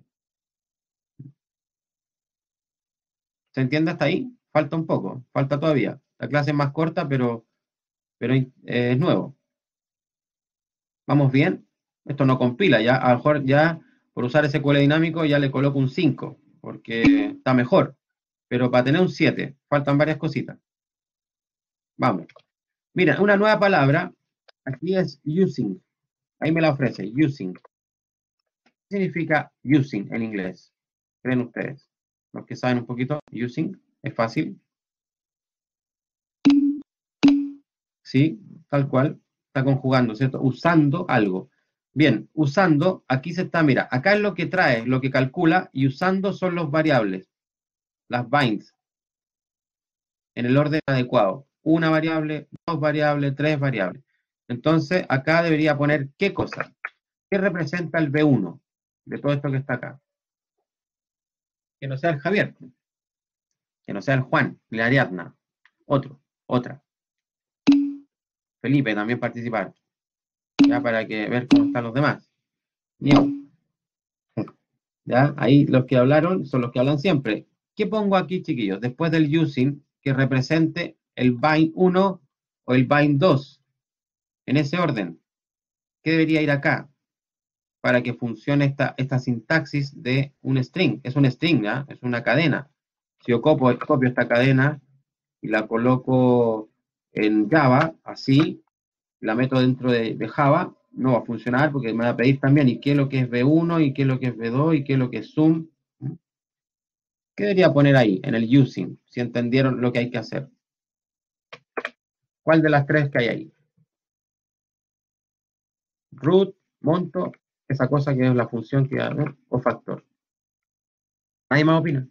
[SPEAKER 1] ¿Se entiende hasta ahí? Falta un poco, falta todavía. La clase es más corta, pero es nuevo. ¿Vamos bien? Esto no compila, ya a lo mejor ya por usar SQL dinámico ya le coloco un 5, porque está mejor. Pero para tener un 7, faltan varias cositas. Vamos. Mira, una nueva palabra, aquí es using. Ahí me la ofrece, using. ¿Qué significa using en inglés? ¿Creen ustedes? Los que saben un poquito, using, es fácil. Sí, tal cual, está conjugando, ¿cierto? Usando algo. Bien, usando, aquí se está, mira, acá es lo que trae, lo que calcula, y usando son los variables, las binds, en el orden adecuado. Una variable, dos variables, tres variables. Entonces, acá debería poner qué cosa. ¿Qué representa el B1 de todo esto que está acá? Que no sea el Javier, que no sea el Juan, ni la Ariadna. Otro, otra. Felipe también participar. Ya para que ver cómo están los demás. Miau. ¿Ya? Ahí los que hablaron son los que hablan siempre. ¿Qué pongo aquí, chiquillos? Después del using, que represente el bind 1 o el bind 2. En ese orden. ¿Qué debería ir acá? Para que funcione esta sintaxis de un string. Es un string, ¿ya? Es una cadena. Si yo copio esta cadena y la coloco en Java, así, la meto dentro de Java, no va a funcionar porque me va a pedir también y qué es lo que es B1 y qué es lo que es B2 y qué es lo que es zoom. ¿Qué debería poner ahí en el using? Si entendieron lo que hay que hacer. ¿Cuál de las tres que hay ahí? Root, monto, esa cosa que es la función que ¿no? O factor. ¿Nadie más opina?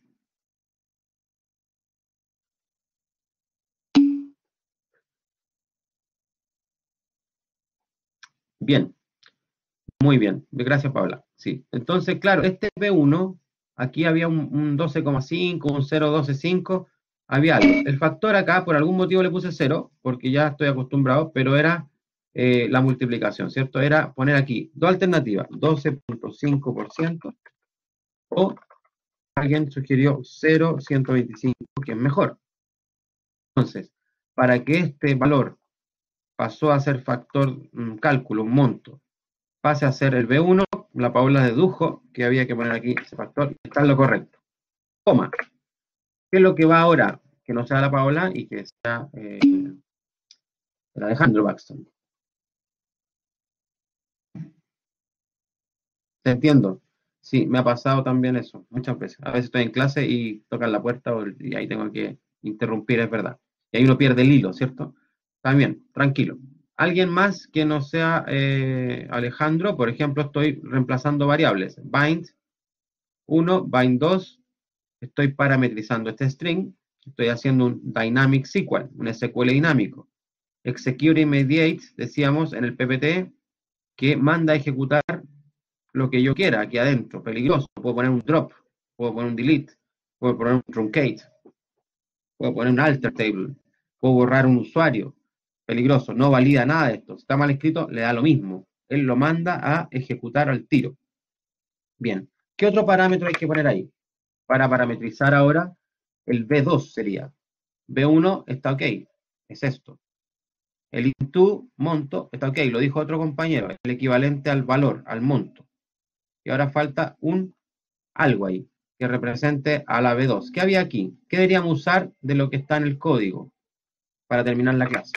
[SPEAKER 1] Bien, muy bien. Gracias, Paula. Sí. Entonces, claro, este B1, aquí había un 12,5, un 0,125, había algo. El factor acá, por algún motivo le puse 0, porque ya estoy acostumbrado, pero era la multiplicación, ¿cierto? Era poner aquí dos alternativas, 12,5% o alguien sugirió 0,125, que es mejor. Entonces, para que este valor pasó a ser factor, cálculo, un monto, pase a ser el B1, la Paula dedujo que había que poner aquí ese factor y está en lo correcto. Coma. ¿Qué es lo que va ahora? Que no sea la Paola y que sea el Alejandro Baxton. ¿Te entiendo? Sí, me ha pasado también eso, muchas veces. A veces estoy en clase y tocan la puerta y ahí tengo que interrumpir, es verdad. Y ahí uno pierde el hilo, ¿cierto? También, tranquilo. Alguien más que no sea Alejandro, por ejemplo, estoy reemplazando variables. Bind 1, bind 2, estoy parametrizando este string, estoy haciendo un dynamic SQL, un SQL dinámico. Execute immediate, decíamos en el PPT, que manda a ejecutar lo que yo quiera aquí adentro, peligroso. Puedo poner un drop, puedo poner un delete, puedo poner un truncate, puedo poner un alter table. puedo borrar un usuario, peligroso, no valida nada de esto. Si está mal escrito, le da lo mismo. Él lo manda a ejecutar al tiro. Bien, ¿qué otro parámetro hay que poner ahí? Para parametrizar ahora, el B2 sería. B1 está ok, es esto. El into monto está ok, lo dijo otro compañero, el equivalente al valor, al monto. Y ahora falta un algo ahí, que represente a la B2. ¿Qué había aquí? ¿Qué deberíamos usar de lo que está en el código para terminar la clase?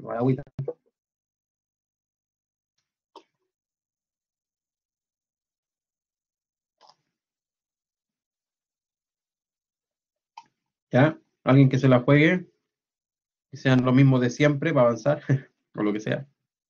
[SPEAKER 1] ¿Ya? Alguien que se la juegue, que sean los mismos de siempre para avanzar, o lo que sea.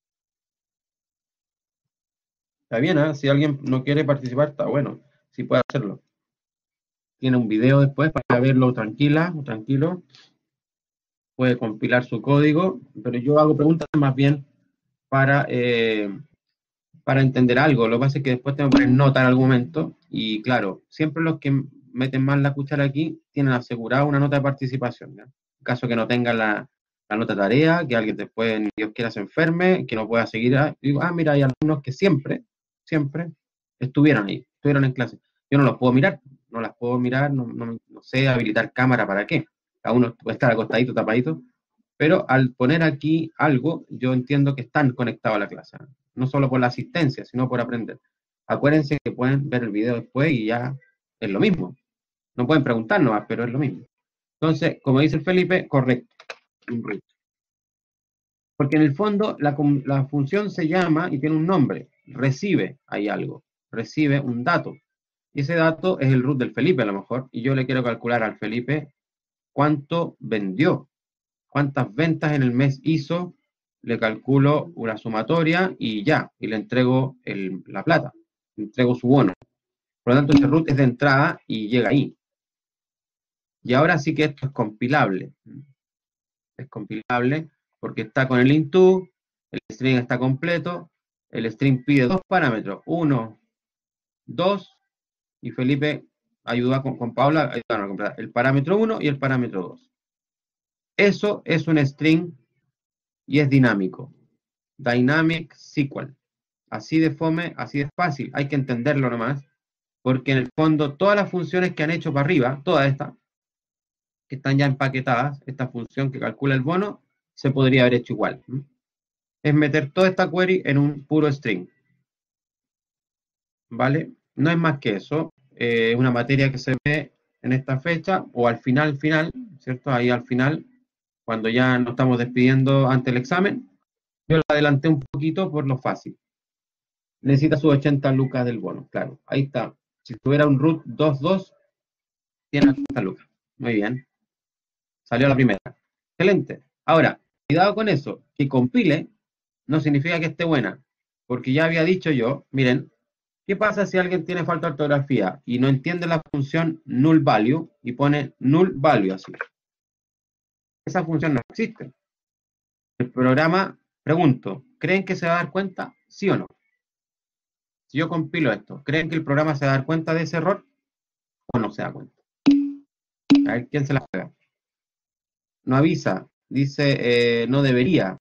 [SPEAKER 1] Está bien, ¿eh? Si alguien no quiere participar, está bueno, sí puede hacerlo. Tiene un video después para verlo tranquila o tranquilo. Puede compilar su código, pero yo hago preguntas más bien para, para entender algo. Lo que pasa es que después tengo que poner nota en algún momento y claro, siempre los que meten más la cuchara aquí tienen asegurada una nota de participación. ¿Ya? En caso que no tengan la nota de tarea, que alguien después, ni Dios quiera, se enferme, que no pueda seguir. Digo, mira, hay algunos que siempre estuvieron ahí, estuvieron en clase. Yo no los puedo mirar, no las puedo mirar, no sé habilitar cámara para qué. Cada uno puede estar acostadito, tapadito, pero al poner aquí algo, yo entiendo que están conectados a la clase, no solo por la asistencia, sino por aprender. Acuérdense que pueden ver el video después y ya es lo mismo. No pueden preguntar nomás, pero es lo mismo. Entonces, como dice el Felipe, correcto. Porque en el fondo la función se llama y tiene un nombre, recibe, hay algo, recibe un dato. Y ese dato es el root del Felipe a lo mejor, y yo le quiero calcular al Felipe cuánto vendió, cuántas ventas en el mes hizo, le calculo una sumatoria y ya, y le entrego la plata, le entrego su bono. Por lo tanto, ese root es de entrada y llega ahí. Y ahora sí que esto es compilable. Es compilable porque está con el into, el string está completo, el string pide dos parámetros, 1, 2, y Felipe ayuda con Paula a completar el parámetro 1 y el parámetro 2. Eso es un string y es dinámico. Dynamic SQL. Así de fome, así de fácil. Hay que entenderlo nomás, porque en el fondo todas las funciones que han hecho para arriba, todas estas, que están ya empaquetadas, esta función que calcula el bono, se podría haber hecho igual. Es meter toda esta query en un puro string. ¿Vale? No es más que eso. Es una materia que se ve en esta fecha o al final, ¿cierto? Ahí al final, cuando ya nos estamos despidiendo ante el examen. Yo la adelanté un poquito por lo fácil. Necesita sus 80 lucas del bono, claro. Ahí está. Si tuviera un root 2.2, tiene 80 lucas. Muy bien. Salió la primera. Excelente. Ahora, cuidado con eso. Que compile no significa que esté buena. Porque ya había dicho yo, miren, ¿qué pasa si alguien tiene falta de ortografía y no entiende la función null value y pone null value así? Esa función no existe. El programa, pregunto, ¿creen que se va a dar cuenta? ¿Sí o no? Si yo compilo esto, ¿creen que el programa se va a dar cuenta de ese error o no se da cuenta? A ver quién se la juega. No avisa, dice no debería.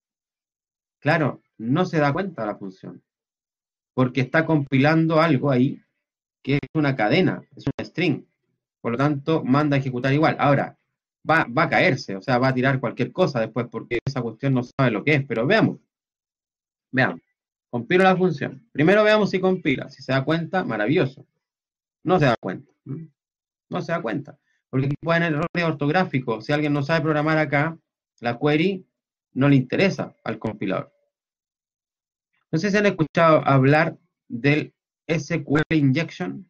[SPEAKER 1] Claro, no se da cuenta la función, porque está compilando algo ahí que es una cadena, es un string. Por lo tanto, manda a ejecutar igual. Ahora, va a caerse, o sea, va a tirar cualquier cosa después, porque esa cuestión no sabe lo que es, pero veamos. Veamos. Compilo la función. Primero veamos si compila. Si se da cuenta, maravilloso. No se da cuenta. No se da cuenta. Porque aquí pueden haber errores ortográficos. Si alguien no sabe programar acá, la query no le interesa al compilador. No sé si han escuchado hablar del SQL injection.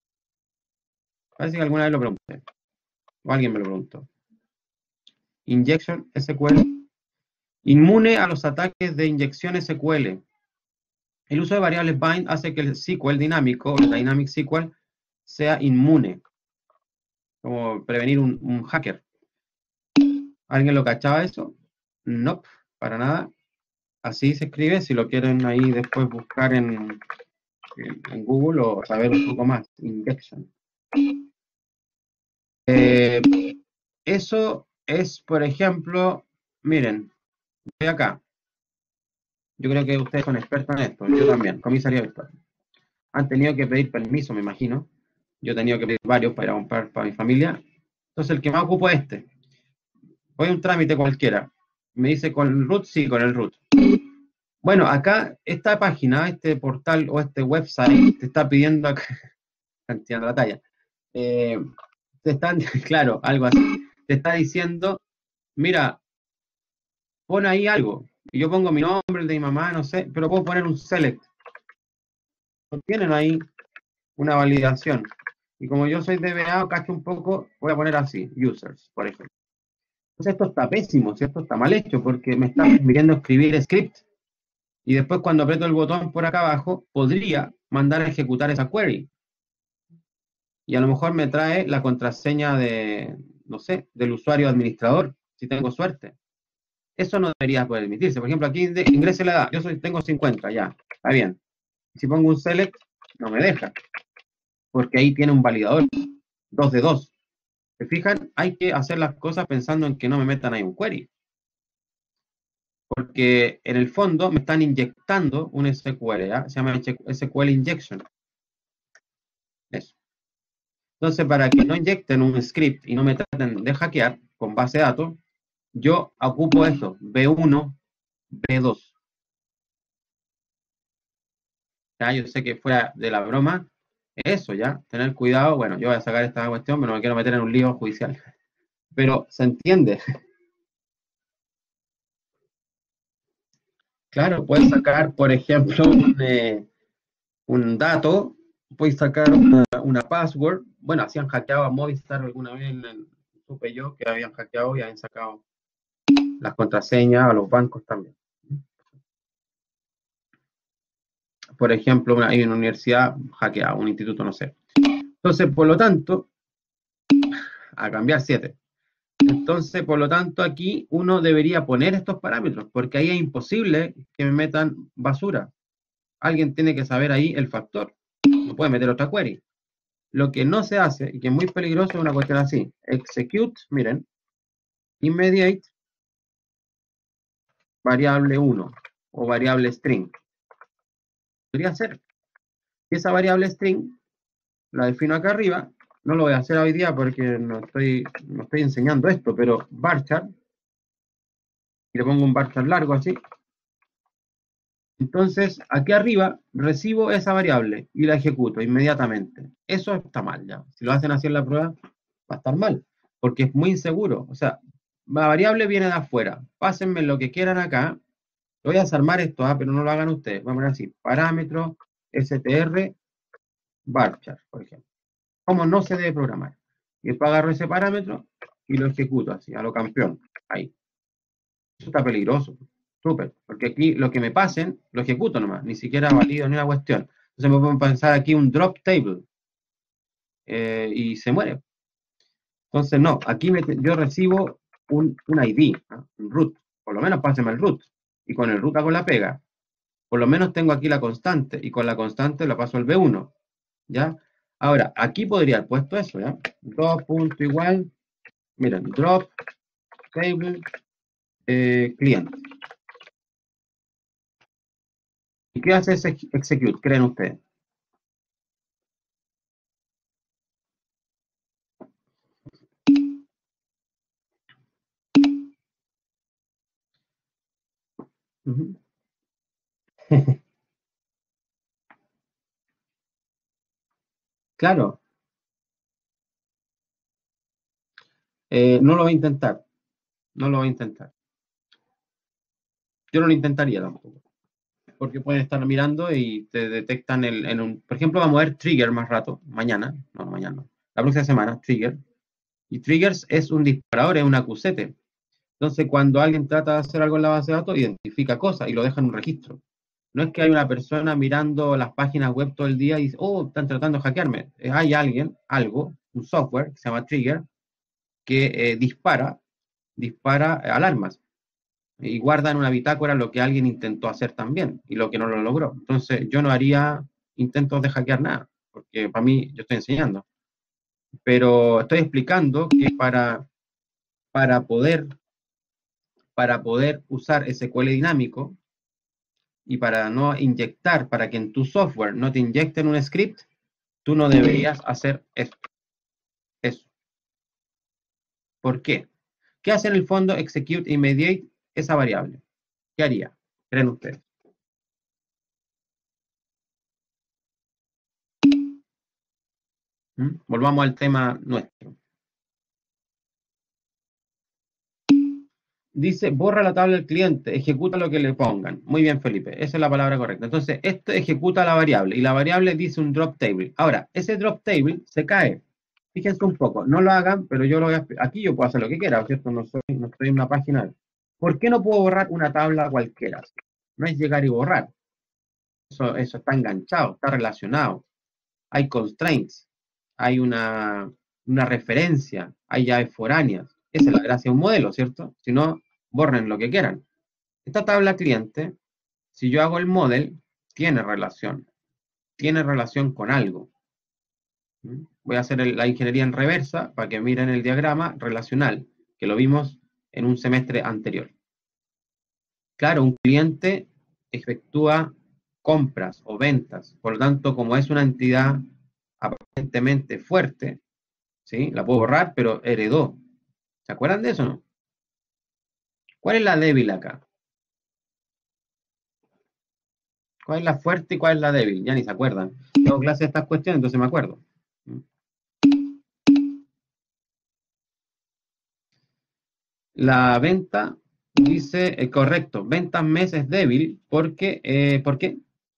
[SPEAKER 1] Parece que alguna vez lo pregunté. O alguien me lo preguntó. Injection SQL. Inmune a los ataques de inyección SQL. El uso de variables bind hace que el SQL dinámico, el Dynamic SQL, sea inmune. Como prevenir un hacker. ¿Alguien lo cachaba eso? No, nope, para nada. Así se escribe, si lo quieren ahí después buscar en Google o saber un poco más. Injection. Eso es, por ejemplo, miren, voy acá. Yo creo que ustedes son expertos en esto, yo también, comisaría virtual. Han tenido que pedir permiso, me imagino. Yo he tenido que pedir varios para ir a comprar para mi familia. Entonces, el que más ocupo es este. Voy a un trámite cualquiera. Me dice con el root, sí, con el root. Bueno, acá, esta página, este portal o este website, te está pidiendo acá, están tirando la talla. Te están, claro, algo así. Te está diciendo, mira, pon ahí algo. Y yo pongo mi nombre, el de mi mamá, no sé, pero puedo poner un select. Tienen ahí una validación. Y como yo soy DBA, cacho un poco, voy a poner así, users, por ejemplo. Entonces esto está pésimo, ¿cierto? Está mal hecho porque me está permitiendo escribir script. Y después cuando aprieto el botón por acá abajo, podría mandar a ejecutar esa query. Y a lo mejor me trae la contraseña de, no sé, del usuario administrador, si tengo suerte. Eso no debería permitirse. Por ejemplo, aquí ingrese la edad. Tengo 50, ya. Está bien. Si pongo un select, no me deja. Porque ahí tiene un validador. 2 de 2. ¿Se fijan? Hay que hacer las cosas pensando en que no me metan ahí un query. Porque en el fondo me están inyectando un SQL, ¿ya? Se llama SQL injection. Eso. Entonces, para que no inyecten un script y no me traten de hackear con base de datos, yo ocupo eso, B1, B2. Ya, yo sé que fuera de la broma, eso ya, tener cuidado. Bueno, yo voy a sacar esta cuestión, pero no me quiero meter en un lío judicial. Pero se entiende. Claro, puedes sacar, por ejemplo, un dato, puedes sacar una password. Bueno, así han hackeado a Movistar alguna vez, supe yo que habían hackeado y habían sacado las contraseñas a los bancos también. Por ejemplo, hay una universidad hackeada, un instituto, no sé. Entonces, por lo tanto, a cambiar 7. Entonces, por lo tanto, aquí uno debería poner estos parámetros, porque ahí es imposible que me metan basura. Alguien tiene que saber ahí el factor. No puede meter otra query. Lo que no se hace, y que es muy peligroso, es una cuestión así. Execute, miren, immediate, variable 1 o variable string. Podría ser. Y esa variable string la defino acá arriba. No lo voy a hacer hoy día porque no estoy enseñando esto, pero varchar, y le pongo un varchar largo así. Entonces, aquí arriba recibo esa variable y la ejecuto inmediatamente. Eso está mal ya. Si lo hacen así en la prueba, va a estar mal, porque es muy inseguro. O sea, la variable viene de afuera. Pásenme lo que quieran acá. Voy a desarmar esto, pero no lo hagan ustedes. Vamos a poner así, parámetro str varchar, por ejemplo. ¿Cómo no se debe programar? Y después agarro ese parámetro y lo ejecuto así, a lo campeón. Ahí. Eso está peligroso. Súper. Porque aquí lo que me pasen, lo ejecuto nomás. Ni siquiera valido ni una cuestión. Entonces me pueden pensar aquí un drop table. Y se muere. Entonces no, aquí yo recibo un ID, ¿no? Un root. Por lo menos pásenme el root. Y con el root hago la pega. Por lo menos tengo aquí la constante. Y con la constante la paso al B1. ¿Ya? Ahora, aquí podría haber puesto eso, ¿ya? Drop punto igual. Miren, drop table client. ¿Y qué hace ese execute? ¿Creen ustedes? Uh-huh. Claro, no lo voy a intentar. No lo voy a intentar. Yo no lo intentaría tampoco. Porque pueden estar mirando y te detectan en un. Por ejemplo, vamos a ver Trigger más rato, mañana. No, mañana no. La próxima semana, Trigger. Y Triggers es un disparador, es un acusete. Entonces, cuando alguien trata de hacer algo en la base de datos, identifica cosas y lo deja en un registro. No es que hay una persona mirando las páginas web todo el día y dice, oh, están tratando de hackearme. Hay alguien, algo, un software que se llama Trigger, que dispara alarmas y guarda en una bitácora lo que alguien intentó hacer también y lo que no lo logró. Entonces, yo no haría intentos de hackear nada, porque para mí yo estoy enseñando. Pero estoy explicando que para para poder usar SQL dinámico y para no inyectar, para que en tu software no te inyecten un script, tú no deberías hacer esto. Eso. ¿Por qué? ¿Qué hace en el fondo execute immediate esa variable? ¿Qué haría? ¿Creen ustedes? Volvamos al tema nuestro. Dice, borra la tabla del cliente, ejecuta lo que le pongan. Muy bien, Felipe, esa es la palabra correcta. Entonces, esto ejecuta la variable y la variable dice un drop table. Ahora, ese drop table se cae. Fíjense un poco, no lo hagan, pero yo lo voy a... Aquí yo puedo hacer lo que quiera, ¿cierto? No estoy en una página. ¿Por qué no puedo borrar una tabla cualquiera? No es llegar y borrar. Eso está enganchado, está relacionado. Hay constraints, hay una referencia, hay llaves foráneas. Esa es la gracia de un modelo, ¿cierto? Si no, borren lo que quieran. Esta tabla cliente, si yo hago el model, tiene relación con algo. Voy a hacer la ingeniería en reversa para que miren el diagrama relacional, que lo vimos en un semestre anterior. Claro, un cliente efectúa compras o ventas, por lo tanto, como es una entidad aparentemente fuerte, ¿sí? La puedo borrar, pero heredó. ¿Se acuerdan de eso o no? ¿Cuál es la débil acá? ¿Cuál es la fuerte y cuál es la débil? Ya ni se acuerdan. Tengo clase de estas cuestiones, entonces me acuerdo. La venta dice, correcto, ventas mes es débil porque, ¿por qué?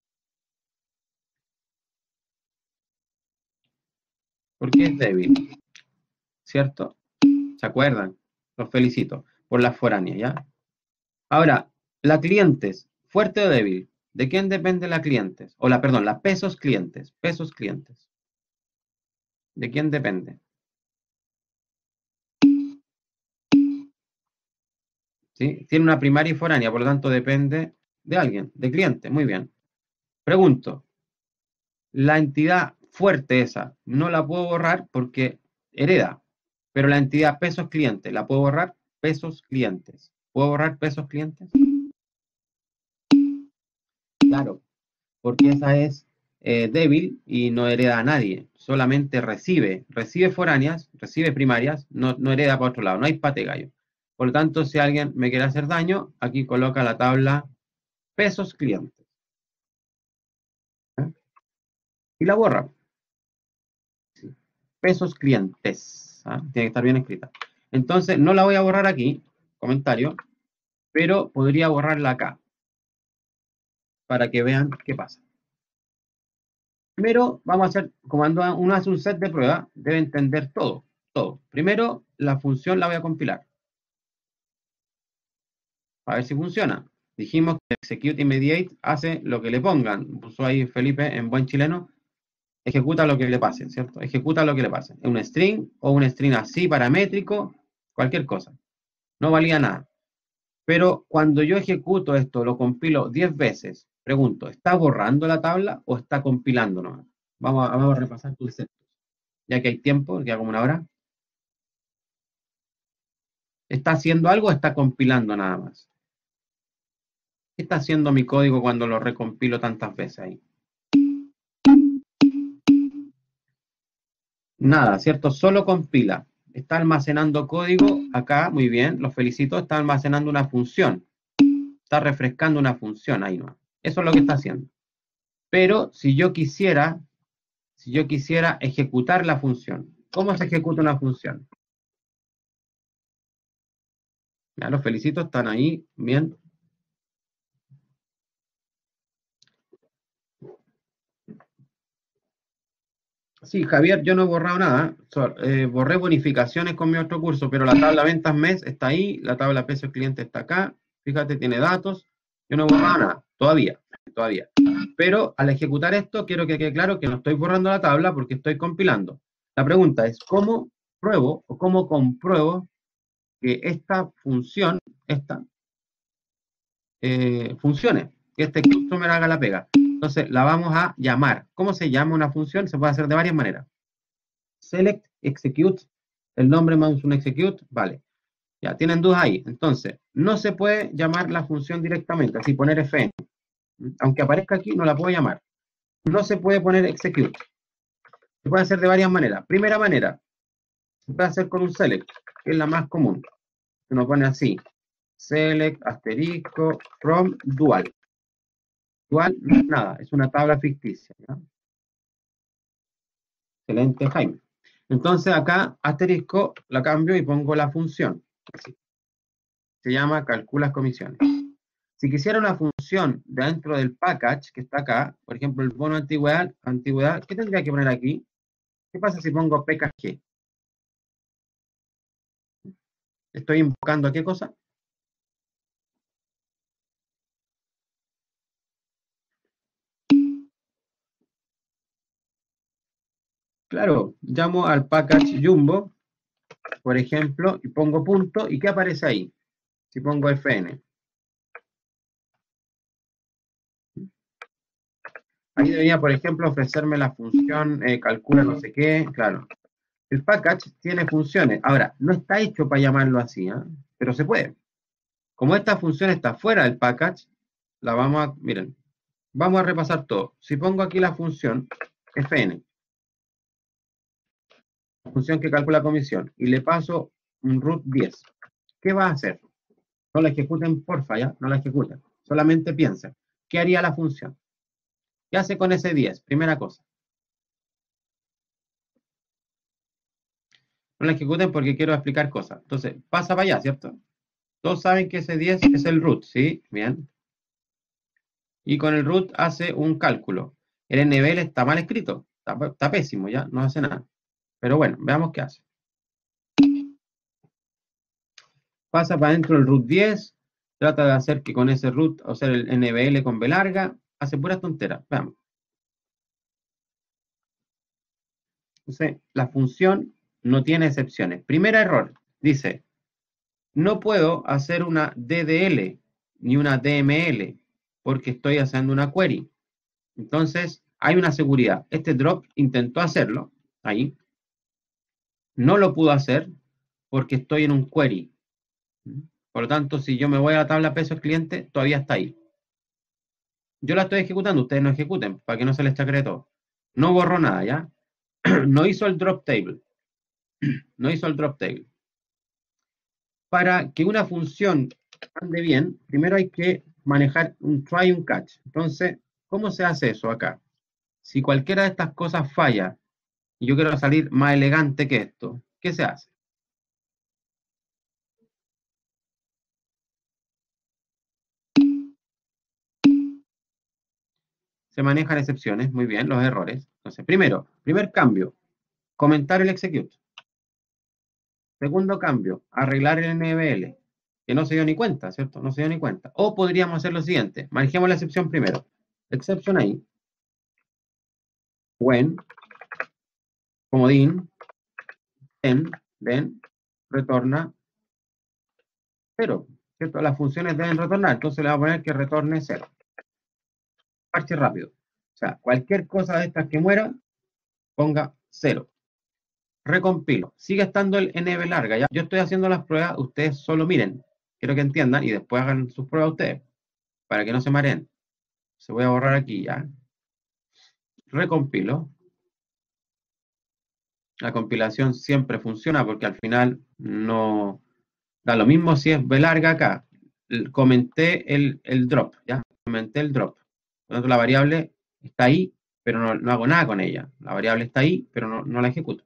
[SPEAKER 1] Porque es débil, ¿cierto? ¿Se acuerdan? Los felicito por las foráneas, ¿ya? Ahora, la clientes, fuerte o débil, ¿de quién depende la clientes? O perdón, la pesos clientes, pesos clientes. ¿De quién depende? ¿Sí? Tiene una primaria y foránea, por lo tanto depende de alguien, de cliente, muy bien. Pregunto, la entidad fuerte esa, no la puedo borrar porque hereda, pero la entidad pesos clientes, ¿la puedo borrar? Pesos clientes. ¿Puedo borrar pesos clientes? Claro, porque esa es débil y no hereda a nadie, solamente recibe foráneas, recibe primarias, no hereda para otro lado, no hay pate gallo. Por lo tanto, si alguien me quiere hacer daño, aquí coloca la tabla pesos clientes. ¿Eh? Y la borra. Sí. Pesos clientes. ¿Ah? Tiene que estar bien escrita. Entonces, no la voy a borrar aquí, comentario, pero podría borrarla acá, para que vean qué pasa. Primero, vamos a hacer, como uno hace un set de prueba, debe entender todo. Primero, la función la voy a compilar. A ver si funciona. Dijimos que execute immediate hace lo que le pongan. Puso ahí Felipe en buen chileno. Ejecuta lo que le pase, ¿cierto? Ejecuta lo que le pase. Un string o un string así paramétrico, cualquier cosa. No valía nada. Pero cuando yo ejecuto esto, lo compilo 10 veces, pregunto, ¿está borrando la tabla o está compilando nomás? Vamos a repasar conceptos. Ya que hay tiempo, ya como una hora. ¿Está haciendo algo o está compilando nada más? ¿Qué está haciendo mi código cuando lo recompilo tantas veces ahí? Nada, ¿cierto? Solo compila. Está almacenando código acá, muy bien, los felicito, está almacenando una función. Está refrescando una función ahí, ¿no? Eso es lo que está haciendo. Pero si yo quisiera ejecutar la función, ¿cómo se ejecuta una función? Ya, los felicito, están ahí, bien. Sí, Javier, yo no he borrado nada. Borré bonificaciones con mi otro curso, pero la tabla ventas mes está ahí, la tabla precios cliente está acá. Fíjate, tiene datos. Yo no he borrado nada, todavía. Pero al ejecutar esto, quiero que quede claro que no estoy borrando la tabla porque estoy compilando. La pregunta es, ¿cómo pruebo o cómo compruebo que esta función, funcione? Que este customer haga la pega. Entonces, la vamos a llamar. ¿Cómo se llama una función? Se puede hacer de varias maneras. Select, execute, el nombre más un execute, vale. Ya, tienen dudas ahí. Entonces, no se puede llamar la función directamente, así poner fn. Aunque aparezca aquí, no la puedo llamar. No se puede poner execute. Se puede hacer de varias maneras. Primera manera, se puede hacer con un select, que es la más común. Uno pone así, select, asterisco, from, dual. Dual no es nada, es una tabla ficticia. ¿Ya? Excelente, Jaime. Entonces acá, asterisco, la cambio y pongo la función. Así. Se llama calculas comisiones. Si quisiera una función dentro del package que está acá, por ejemplo, el bono antigüedad, ¿qué tendría que poner aquí? ¿Qué pasa si pongo pkg? ¿Estoy invocando a qué cosa? Claro, llamo al package Jumbo, por ejemplo, y pongo punto, ¿y qué aparece ahí? Si pongo fn. Ahí debería, por ejemplo, ofrecerme la función calcula no sé qué, claro. El package tiene funciones. Ahora, no está hecho para llamarlo así, ¿eh? Pero se puede. Como esta función está fuera del package, la vamos a, miren, vamos a repasar todo. Si pongo aquí la función fn, la función que calcula comisión, y le paso un root 10, ¿qué va a hacer? No la ejecuten, porfa, ya, no la ejecuten. Solamente piensen, ¿qué haría la función? ¿Qué hace con ese 10? Primera cosa. No la ejecuten porque quiero explicar cosas. Entonces, pasa para allá, ¿cierto? Todos saben que ese 10 es el root, ¿sí? Bien. Y con el root hace un cálculo. El NBL está mal escrito, está pésimo, ya, no hace nada. Pero bueno, veamos qué hace. Pasa para adentro el root 10, trata de hacer que con ese root, o sea, el NBL con B larga, hace puras tonteras. Veamos. Entonces, la función no tiene excepciones. Primer error, dice, no puedo hacer una DDL ni una DML porque estoy haciendo una query. Entonces, hay una seguridad. Este drop intentó hacerlo, ahí. No lo pudo hacer porque estoy en un query. Por lo tanto, si yo me voy a la tabla pesos cliente, todavía está ahí. Yo la estoy ejecutando, ustedes no ejecuten, para que no se les chacre todo. No borró nada, ¿ya? No hizo el drop table. No hizo el drop table. Para que una función ande bien, primero hay que manejar un try y un catch. Entonces, ¿cómo se hace eso acá? Si cualquiera de estas cosas falla y yo quiero salir más elegante que esto, ¿qué se hace? Se manejan excepciones, muy bien, los errores. Entonces, primero, primer cambio, comentar el execute. Segundo cambio, arreglar el NBL, que no se dio ni cuenta, ¿cierto? No se dio ni cuenta. O podríamos hacer lo siguiente, manejemos la excepción primero. Exception ahí, when, comodín, then, retorna 0, ¿cierto? Las funciones deben retornar, entonces le voy a poner que retorne 0. Parche rápido. O sea, cualquier cosa de estas que muera, ponga 0. Recompilo. Sigue estando el NB larga. ¿Ya? Yo estoy haciendo las pruebas, ustedes solo miren. Quiero que entiendan y después hagan sus pruebas ustedes, para que no se mareen. Se voy a borrar aquí ya. Recompilo. La compilación siempre funciona porque al final no da lo mismo si es B larga acá. Comenté el drop, ¿ya? Comenté el drop. Por lo tanto, la variable está ahí, pero no hago nada con ella. La variable está ahí, pero no la ejecuto.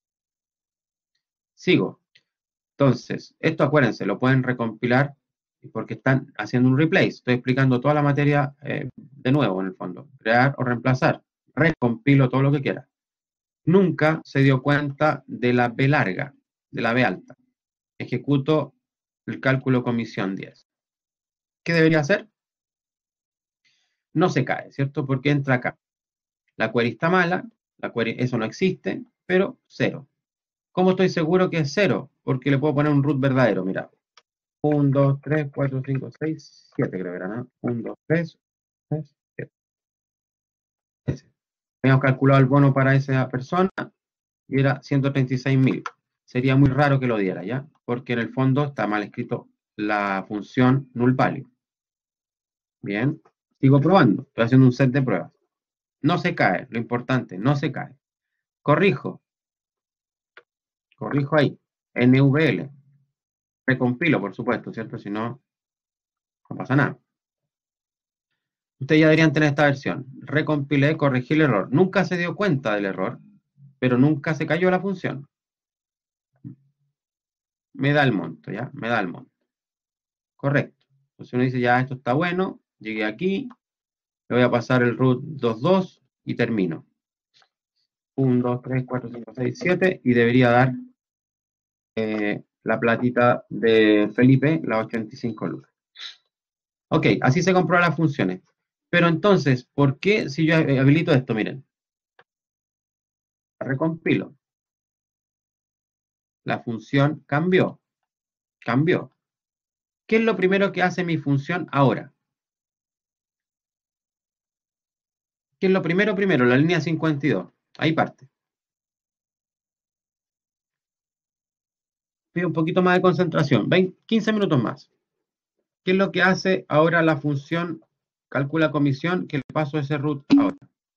[SPEAKER 1] Sigo. Entonces, esto acuérdense, lo pueden recompilar porque están haciendo un replace. Estoy explicando toda la materia de nuevo, en el fondo. Crear o reemplazar. Recompilo todo lo que quiera. Nunca se dio cuenta de la B larga, de la B alta. Ejecuto el cálculo comisión 10. ¿Qué debería hacer? No se cae, ¿cierto? Porque entra acá. La query está mala, la query, eso no existe, pero 0. ¿Cómo estoy seguro que es 0? Porque le puedo poner un root verdadero, mira. 1, 2, 3, 4, 5, 6, 7 creo que era, ¿no? 1, 2, 3, 7. Ese. Habíamos calculado el bono para esa persona y era 136.000. sería muy raro que lo diera, ¿ya? Porque en el fondo está mal escrito la función null value. Bien, sigo probando, estoy haciendo un set de pruebas. No se cae, lo importante, no se cae. Corrijo ahí, NVL. Recompilo, por supuesto, ¿cierto? Si no, no pasa nada. Ustedes ya deberían tener esta versión. Recompilé, corregí el error. Nunca se dio cuenta del error, pero nunca se cayó la función. Me da el monto, ¿ya? Me da el monto. Correcto. Entonces uno dice, ya, esto está bueno. Llegué aquí. Le voy a pasar el root 22 y termino. 1, 2, 3, 4, 5, 6, 7 y debería dar la platita de Felipe, las 85 lucas. Ok, así se comprueban las funciones. Pero entonces, ¿por qué si yo habilito esto? Miren. Recompilo. La función cambió. Cambió. ¿Qué es lo primero que hace mi función ahora? ¿Qué es lo primero? La línea 52. Ahí parte. Pido un poquito más de concentración. 15 minutos más. ¿Qué es lo que hace ahora la función calcula comisión que le paso ese root ahora?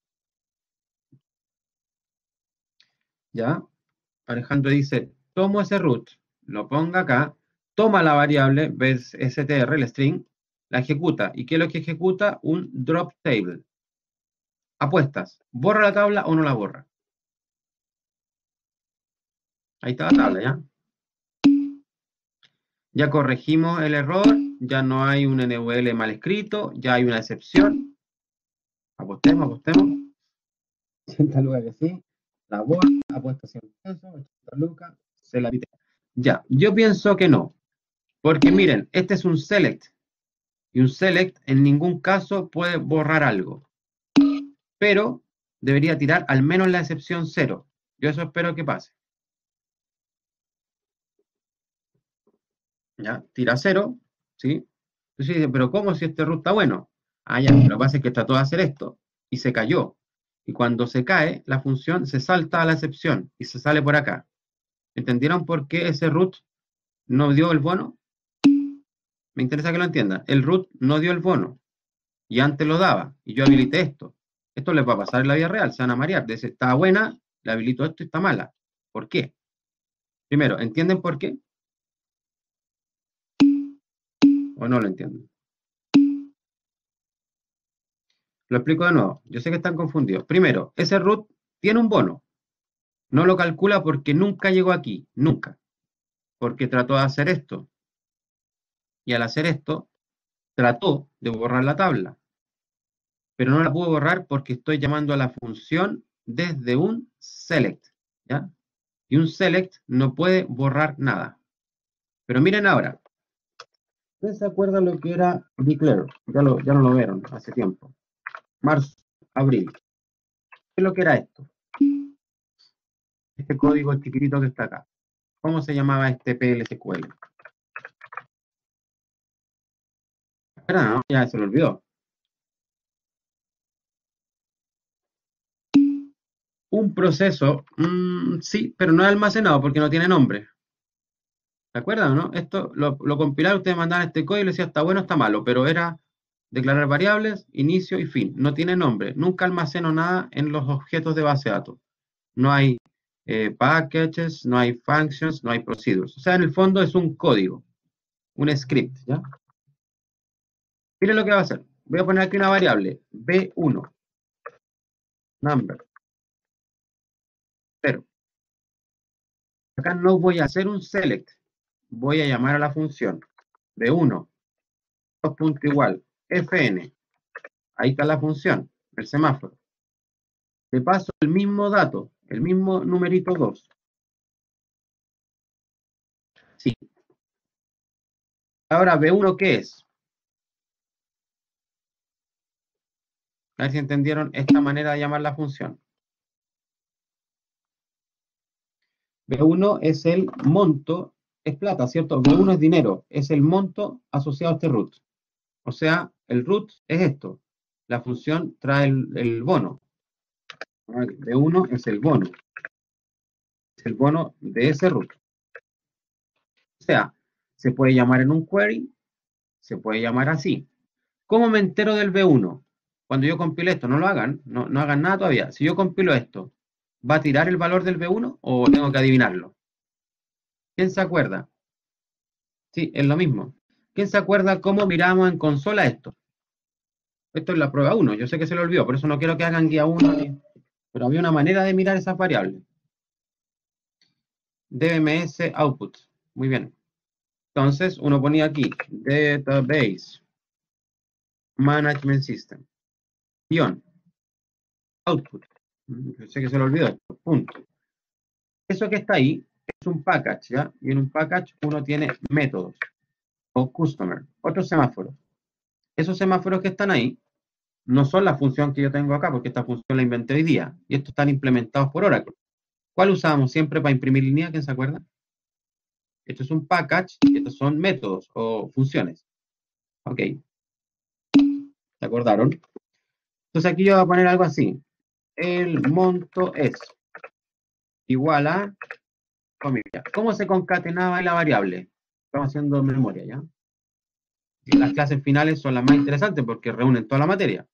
[SPEAKER 1] ¿Ya? Alejandro dice, tomo ese root, lo pongo acá, toma la variable, ves str, el string, la ejecuta. ¿Y qué es lo que ejecuta? Un drop table. Apuestas, ¿borra la tabla o no la borra? Ahí está la tabla, ¿ya? Ya corregimos el error, ya no hay un NVL mal escrito, ya hay una excepción. Apostemos, apostemos. 80 lucas que sí. La borra, apuesta 100 pesos, 80 lucas, se la pide. Ya, yo pienso que no. Porque miren, este es un select. Y un select en ningún caso puede borrar algo. Pero debería tirar al menos la excepción 0. Yo eso espero que pase. ¿Ya? Tira 0, ¿sí? Entonces dice, pero ¿cómo si este root está bueno? Ah, ya, lo que pasa es que trató de hacer esto y se cayó. Y cuando se cae, la función se salta a la excepción y se sale por acá. ¿Entendieron por qué ese root no dio el bono? Me interesa que lo entiendan. El root no dio el bono y antes lo daba y yo habilité esto. Esto les va a pasar en la vida real, se van a marear. Dice, está buena, le habilito esto y está mala. ¿Por qué? Primero, ¿entienden por qué? ¿O no lo entienden? Lo explico de nuevo. Yo sé que están confundidos. Primero, ese root tiene un bono. No lo calcula porque nunca llegó aquí. Nunca. Porque trató de hacer esto. Y al hacer esto, trató de borrar la tabla. Pero no la pudo borrar porque estoy llamando a la función desde un select. ¿Ya? Y un select no puede borrar nada. Pero miren ahora. ¿Ustedes se acuerdan lo que era declare? Ya no lo vieron hace tiempo. Marzo, abril. ¿Qué es lo que era esto? Este código chiquitito que está acá. ¿Cómo se llamaba este PLSQL? Espera, ¿no? Ya se lo olvidó. Un proceso, sí, pero no es almacenado porque no tiene nombre. ¿Se acuerdan, no? Esto lo compilaron, ustedes mandaban este código y le decían está bueno, está malo, pero era declarar variables, inicio y fin. No tiene nombre. Nunca almaceno nada en los objetos de base de datos. No hay packages, no hay functions, no hay procedures. O sea, en el fondo es un código, un script, ¿ya? Miren lo que va a hacer. Voy a poner aquí una variable, b1, number, 0. Acá no voy a hacer un select, voy a llamar a la función b1, 2 punto igual, fn. Ahí está la función, el semáforo. Le paso el mismo dato, el mismo numerito 2. Sí. Ahora, b1, ¿qué es? A ver si entendieron esta manera de llamar la función. B1 es el monto, es plata, ¿cierto? B1 es dinero, es el monto asociado a este root. O sea, el root es esto. La función trae el bono. B1 es el bono. Es el bono de ese root. sea, se puede llamar en un query, se puede llamar así. ¿Cómo me entero del B1? Cuando yo compile esto, no lo hagan, no hagan nada todavía. Si yo compilo esto, ¿va a tirar el valor del B1 o tengo que adivinarlo? ¿Quién se acuerda? Sí, es lo mismo. ¿Quién se acuerda cómo miramos en consola esto? Esto es la prueba 1. Yo sé que se lo olvidó, por eso no quiero que hagan guía 1, pero había una manera de mirar esas variables. DMS output. Muy bien. Entonces, uno ponía aquí, database management system, guión, output. Yo sé que se lo olvidó esto, punto. Eso que está ahí es un package, ¿ya? Y en un package uno tiene métodos o customer, otros semáforos. Esos semáforos que están ahí no son la función que yo tengo acá, porque esta función la inventé hoy día, y estos están implementados por Oracle. ¿Cuál usamos siempre para imprimir línea? ¿Quién se acuerda? Esto es un package y estos son métodos o funciones. Ok, ¿se acordaron? Entonces aquí yo voy a poner algo así. El monto es igual a, comillas. ¿Cómo se concatenaba la variable? Estamos haciendo memoria, ¿ya? Y las clases finales son las más interesantes porque reúnen toda la materia.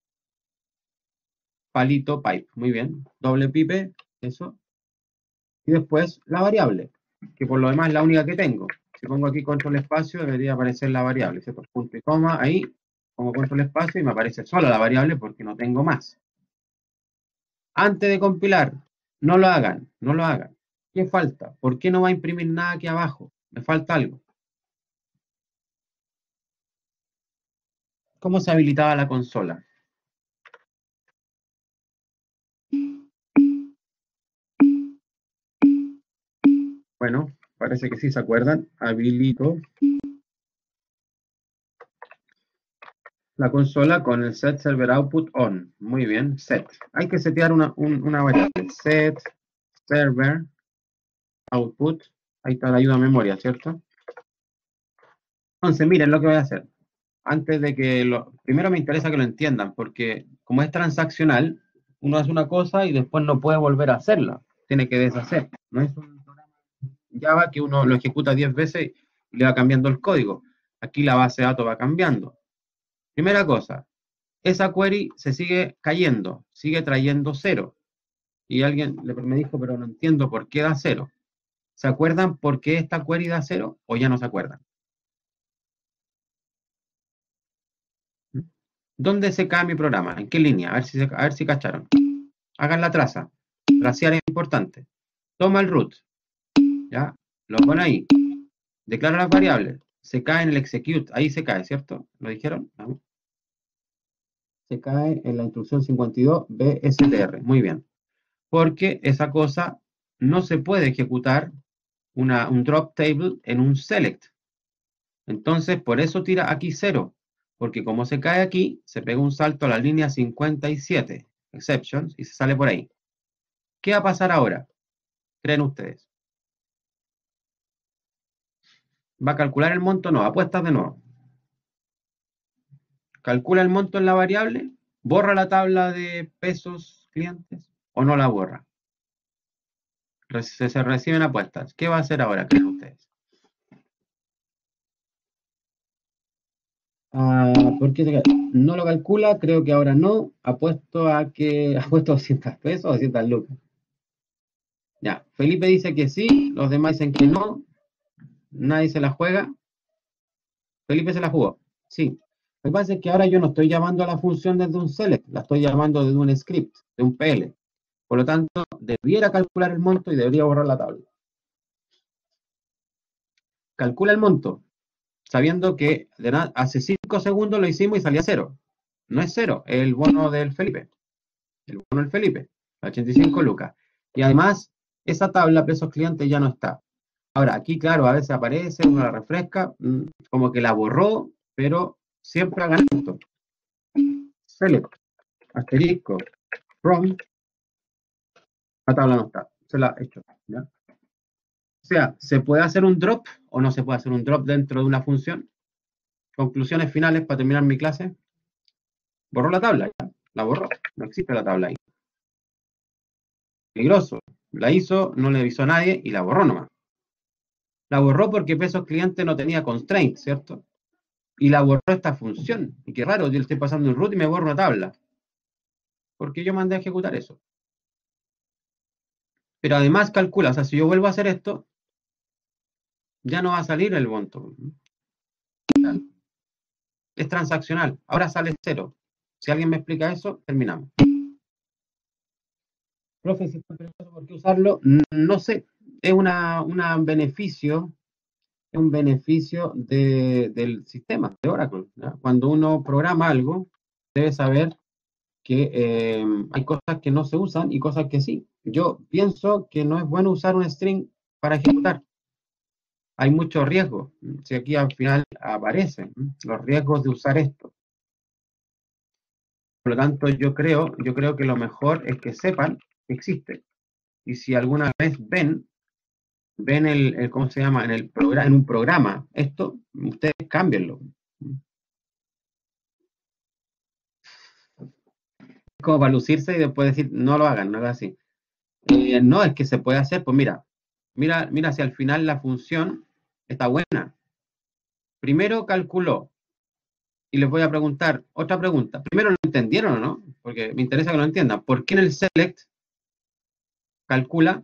[SPEAKER 1] Palito, pipe, muy bien. Doble pipe, eso. Y después la variable, que por lo demás es la única que tengo. Si pongo aquí control espacio, debería aparecer la variable, ¿cierto? Punto y coma, ahí pongo control espacio y me aparece solo la variable porque no tengo más. Antes de compilar, no lo hagan, no lo hagan. ¿Qué falta? ¿Por qué no va a imprimir nada aquí abajo? Me falta algo. ¿Cómo se habilitaba la consola? Bueno, parece que sí se acuerdan. Habilito la consola con el set server output on. Muy bien, set. Hay que setear una variable. Set server output. Ahí está la ayuda a memoria, ¿cierto? Entonces, miren lo que voy a hacer. Antes de que primero me interesa que lo entiendan, porque como es transaccional, uno hace una cosa y después no puede volver a hacerla. Tiene que deshacer. No es un programa Java que uno lo ejecuta 10 veces y le va cambiando el código. Aquí la base de datos va cambiando. Primera cosa, esa query se sigue cayendo, sigue trayendo cero. Y alguien me dijo, pero no entiendo por qué da cero. ¿Se acuerdan por qué esta query da cero o ya no se acuerdan? ¿Dónde se cae mi programa? ¿En qué línea? A ver si cacharon. Hagan la traza. Tracear es importante. Toma el root. ¿Ya? Lo pone ahí. Declara las variables. Se cae en el execute. Ahí se cae, ¿cierto? ¿Lo dijeron? ¿No? Se cae en la instrucción 52 BSTR. Muy bien. Porque esa cosa no se puede ejecutar un drop table en un select. Entonces, por eso tira aquí 0. Porque como se cae aquí, se pega un salto a la línea 57, exceptions, y se sale por ahí. ¿Qué va a pasar ahora? ¿Creen ustedes? ¿Va a calcular el monto? No, apuestas de nuevo. ¿Calcula el monto en la variable? ¿Borra la tabla de pesos clientes o no la borra? Se reciben apuestas. ¿Qué va a hacer ahora, creen ustedes? ¿Por qué no lo calcula? Creo que ahora no. Apuesto a que apuesto 200 pesos o 200 lucas. Ya, Felipe dice que sí, los demás dicen que no. Nadie se la juega. Felipe se la jugó. Sí. Lo que pasa es que ahora yo no estoy llamando a la función desde un select, la estoy llamando desde un script, de un PL. Por lo tanto, debiera calcular el monto y debería borrar la tabla. Calcula el monto, sabiendo que hace 5 segundos lo hicimos y salía 0. No es 0, es el bono del Felipe. El bono del Felipe, 85 lucas. Y además, esa tabla pesos clientes ya no está. Ahora, aquí, claro, a veces aparece, uno la refresca, como que la borró, pero siempre hagan esto. Select, asterisco, from, la tabla no está, se la he hecho, ¿ya? O sea, ¿se puede hacer un drop o no se puede hacer un drop dentro de una función? Conclusiones finales para terminar mi clase. Borró la tabla, ¿ya? La borró, no existe la tabla ahí. Peligroso, la hizo, no le avisó a nadie y la borró nomás. La borró porque pesos cliente no tenía constraint, ¿cierto? Y la borró esta función. Y qué raro, yo le estoy pasando un root y me borro una tabla. Porque yo mandé a ejecutar eso. Pero además calcula, o sea, si yo vuelvo a hacer esto, ya no va a salir el monto. Es transaccional. Ahora sale 0. Si alguien me explica eso, terminamos. Profe, si está preguntando por qué usarlo, no sé. Es un beneficio del sistema de Oracle, ¿ya? Cuando uno programa algo, debe saber que hay cosas que no se usan y cosas que sí. Yo pienso que no es bueno usar un string para ejecutar. Hay mucho riesgo. Si aquí al final aparecen los riesgos de usar esto. Por lo tanto, yo creo que lo mejor es que sepan que existe. Y si alguna vez ven ¿cómo se llama? En un programa, esto, ustedes cámbienlo. Como para lucirse y después decir, no lo hagan, no es así. No, es que se puede hacer, pues mira si al final la función está buena. Primero calculó, y les voy a preguntar otra pregunta. Primero, ¿lo entendieron o no? Porque me interesa que lo entiendan. ¿Por qué en el select calcula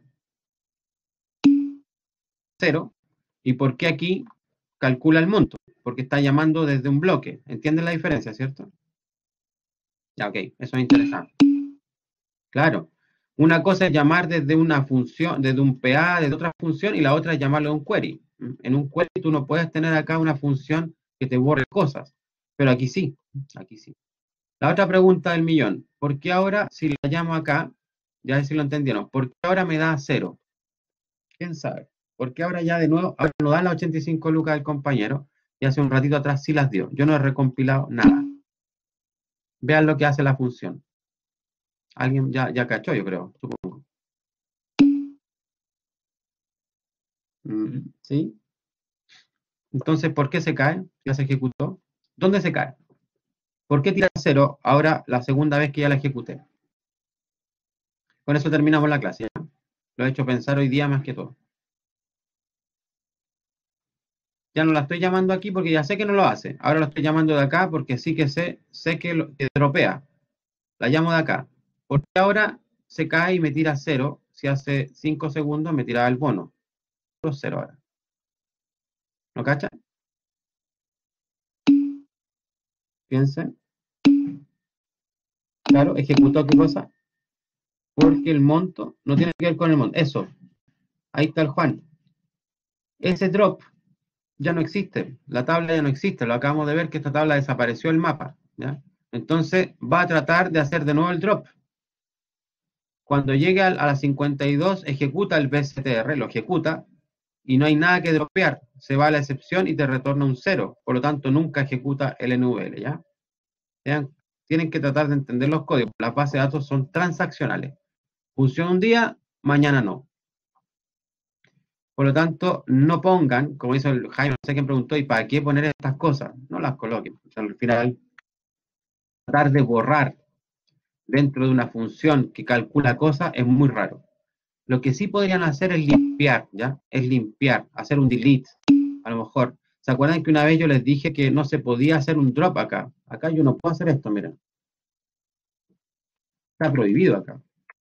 [SPEAKER 1] 0? ¿Y por qué aquí calcula el monto? Porque está llamando desde un bloque. ¿Entienden la diferencia, cierto? Ya, ok, eso es interesante. Claro. Una cosa es llamar desde una función, desde un PA, desde otra función, y la otra es llamarlo a un query. En un query tú no puedes tener acá una función que te borre cosas, pero aquí sí, aquí sí. La otra pregunta del millón, ¿por qué ahora, si la llamo acá, ya si lo entendieron, ¿por qué ahora me da 0? ¿Quién sabe? ¿Por qué ahora ya de nuevo, ahora no dan las 85 lucas del compañero, y hace un ratito atrás sí las dio? Yo no he recompilado nada. Vean lo que hace la función. Alguien ya cachó, yo creo, supongo. ¿Sí? Entonces, ¿por qué se cae? ¿Ya se ejecutó? ¿Dónde se cae? ¿Por qué tira 0 ahora la segunda vez que ya la ejecuté? Con eso terminamos la clase, ¿ya? Lo he hecho pensar hoy día más que todo. Ya no la estoy llamando aquí porque ya sé que no lo hace. Ahora lo estoy llamando de acá porque sí que sé que dropea. La llamo de acá. ¿Por qué ahora se cae y me tira 0? Si hace 5 segundos me tiraba el bono. 0 ahora. ¿No cacha? Piensen. Claro, ejecutó qué cosa. Porque el monto no tiene que ver con el monto. Eso. Ahí está el Juan. Ese drop ya no existe. La tabla ya no existe. Lo acabamos de ver que esta tabla desapareció del mapa. ¿Ya? Entonces va a tratar de hacer de nuevo el drop. Cuando llegue a la 52, ejecuta el BCTR, lo ejecuta, y no hay nada que dropear. Se va a la excepción y te retorna un 0. Por lo tanto, nunca ejecuta el NVL, ¿ya? ¿Vean? Tienen que tratar de entender los códigos. Las bases de datos son transaccionales. Funciona un día, mañana no. Por lo tanto, no pongan, como hizo el Jaime, no sé quién preguntó, ¿y para qué poner estas cosas? No las coloquen. O sea, al final, tratar de borrar dentro de una función que calcula cosas es muy raro. Lo que sí podrían hacer es limpiar, ¿ya? Es limpiar, hacer un delete. A lo mejor, ¿se acuerdan que una vez yo les dije que no se podía hacer un drop acá? Acá yo no puedo hacer esto, miren. Está prohibido acá.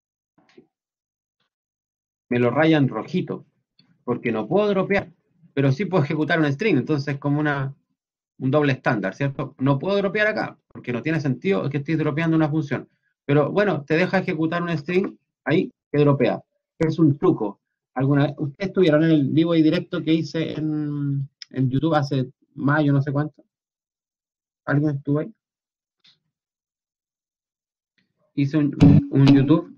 [SPEAKER 1] Me lo rayan rojito, porque no puedo dropear, pero sí puedo ejecutar un string, entonces es como un doble estándar, ¿cierto? No puedo dropear acá, porque no tiene sentido que estoy dropeando una función. Pero bueno, te deja ejecutar un string ahí que dropea. Es un truco. ¿Ustedes estuvieron en el vivo y directo que hice en YouTube hace mayo, no sé cuánto? ¿Alguien estuvo ahí? Hice un YouTube.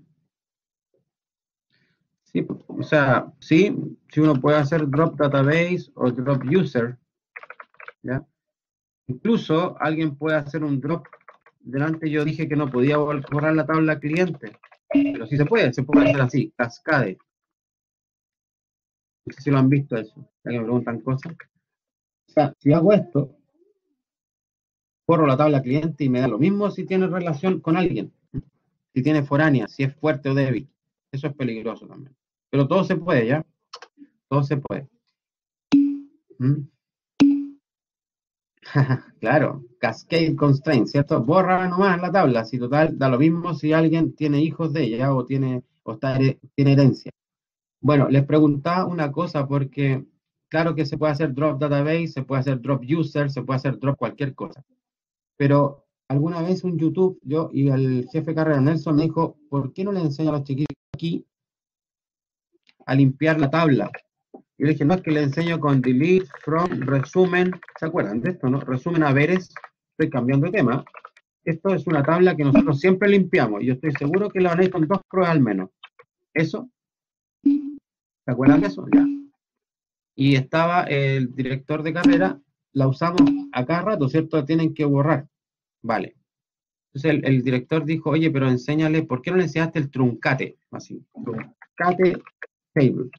[SPEAKER 1] Sí, o sea, sí, uno puede hacer drop database o drop user, ¿ya? Incluso alguien puede hacer un drop. Delante yo dije que no podía borrar la tabla cliente, pero sí se puede hacer así, cascade. No sé si lo han visto eso, ya que me preguntan cosas. O sea, si hago esto, borro la tabla cliente y me da lo mismo si tiene relación con alguien, si tiene foránea, si es fuerte o débil. Eso es peligroso también. Pero todo se puede, ¿ya? Todo se puede. ¿Mm? Claro, cascade constraint, ¿cierto? Borra nomás la tabla, si total, da lo mismo si alguien tiene hijos de ella o tiene herencia. Bueno, les preguntaba una cosa porque, claro que se puede hacer drop database, se puede hacer drop user, se puede hacer drop cualquier cosa. Pero alguna vez un YouTube, yo y el jefe Carrera Nelson me dijo, ¿por qué no le enseño a los chiquillos aquí a limpiar la tabla? Y le dije, no, es que le enseño con delete, from, resumen. ¿Se acuerdan de esto, no? Resumen haberes. Estoy cambiando de tema. Esto es una tabla que nosotros siempre limpiamos. Y yo estoy seguro que la van a ir con 2 pruebas al menos. ¿Eso? ¿Se acuerdan de eso? Ya. Y estaba el director de carrera, la usamos a cada rato, ¿cierto? Tienen que borrar. Vale. Entonces el director dijo, oye, pero enséñale, ¿por qué no le enseñaste el truncate? Así, truncate table.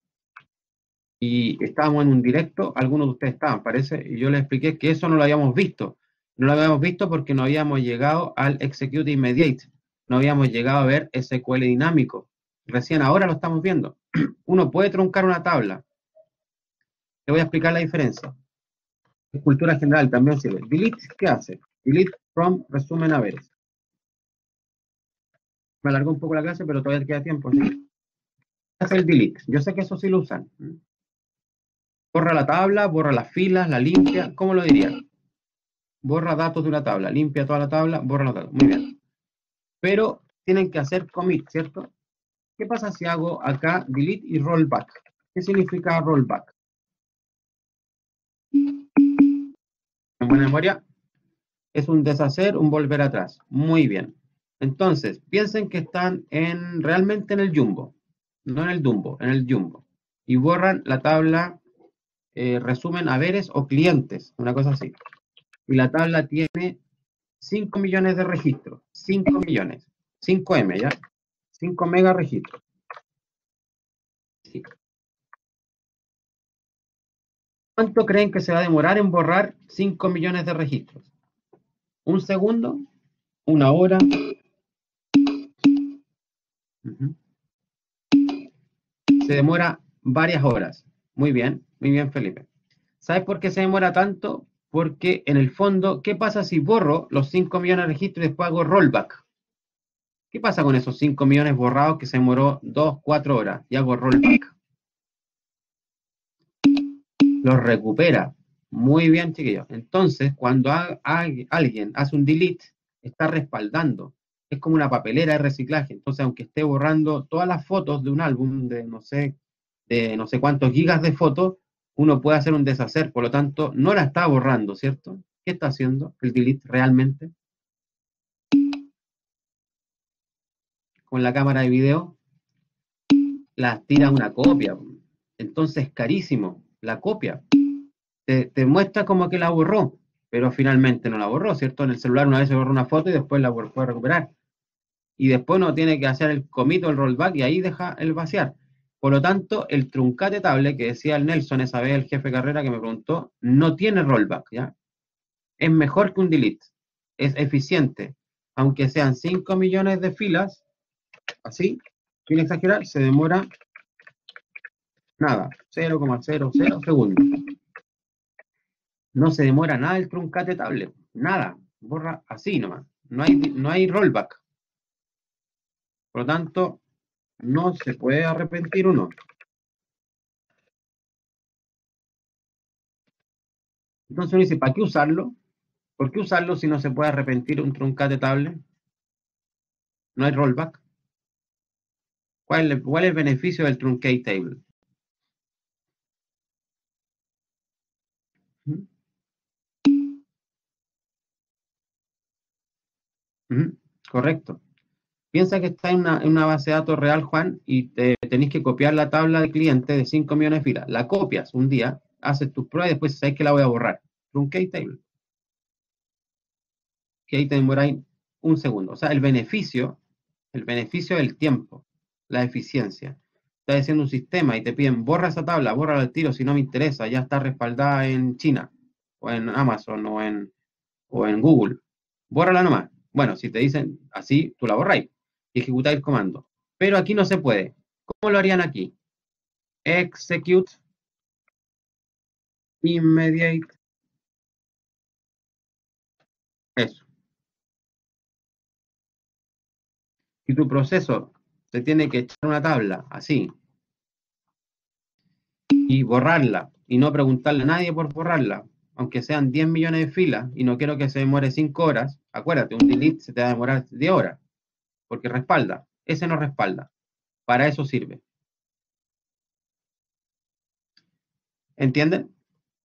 [SPEAKER 1] Y estábamos en un directo, algunos de ustedes estaban, parece, y yo les expliqué que eso no lo habíamos visto. No lo habíamos visto porque no habíamos llegado al Execute Immediate, no habíamos llegado a ver SQL dinámico. Recién ahora lo estamos viendo. Uno puede truncar una tabla. Te voy a explicar la diferencia. En cultura general también sirve. Delete, ¿qué hace? Delete from resumen haberes. Me alargó un poco la clase, pero todavía queda tiempo. ¿Sí? ¿Qué hace el delete? Yo sé que eso sí lo usan. Borra la tabla, borra las filas, la limpia. ¿Cómo lo diría? Borra datos de una tabla, limpia toda la tabla, borra la tabla. Muy bien. Pero tienen que hacer commit, ¿cierto? ¿Qué pasa si hago acá delete y rollback? ¿Qué significa rollback? En buena memoria, es un deshacer, un volver atrás. Muy bien. Entonces, piensen que están realmente en el jumbo, no en el dumbo, en el jumbo. Y borran la tabla resumen haberes o clientes, una cosa así. Y la tabla tiene 5 millones de registros, 5 millones, 5M, ¿ya? 5 mega registros. Sí. ¿Cuánto creen que se va a demorar en borrar 5 millones de registros? ¿Un segundo? ¿Una hora? Uh-huh. Se demora varias horas. Muy bien, Felipe. ¿Sabes por qué se demora tanto? Porque en el fondo, ¿qué pasa si borro los 5 millones de registros y después hago rollback? ¿Qué pasa con esos 5 millones borrados que se demoró 2, 4 horas y hago rollback? Los recupera. Muy bien, chiquillos. Entonces, cuando alguien hace un delete, está respaldando. Es como una papelera de reciclaje. Entonces, aunque esté borrando todas las fotos de un álbum de no sé cuántos gigas de fotos, uno puede hacer un deshacer. Por lo tanto, no la está borrando, ¿cierto? ¿Qué está haciendo el delete realmente? Con la cámara de video, la tira una copia. Entonces, carísimo. La copia. Te muestra como que la borró, pero finalmente no la borró, ¿cierto? En el celular una vez se borra una foto y después la puede recuperar. Y después uno tiene que hacer el commit o el rollback y ahí deja el vaciar. Por lo tanto, el truncate table que decía el Nelson esa vez, el jefe de carrera que me preguntó, no tiene rollback, ¿ya? Es mejor que un delete. Es eficiente. Aunque sean 5 millones de filas, así, sin exagerar, se demora nada, 0,00 segundos. No se demora nada el truncate tablet, nada, borra así nomás, no hay rollback. Por lo tanto, no se puede arrepentir uno. Entonces uno dice, ¿para qué usarlo? ¿Por qué usarlo si no se puede arrepentir un truncate tablet? No hay rollback. ¿Cuál es el beneficio del truncate table? ¿Mm? ¿Mm? Correcto. Piensa que está en una base de datos real, Juan, y tenéis que copiar la tabla de cliente de 5 millones de filas. La copias un día, haces tus pruebas y después sabes que la voy a borrar. Truncate table. Que ahí te demoráis un segundo. O sea, el beneficio del tiempo, la eficiencia. Estás haciendo un sistema y te piden, borra esa tabla, borra al tiro si no me interesa, ya está respaldada en China, o en Amazon, o en Google. Bórrala nomás. Bueno, si te dicen así, tú la borráis y ejecutáis el comando. Pero aquí no se puede. ¿Cómo lo harían aquí? Execute immediate, eso. Y tu proceso se tiene que echar una tabla, así, y borrarla, y no preguntarle a nadie por borrarla, aunque sean 10 millones de filas, y no quiero que se demore 5 horas, acuérdate, un delete se te va a demorar 10 horas, porque respalda, ese no respalda, para eso sirve. ¿Entienden?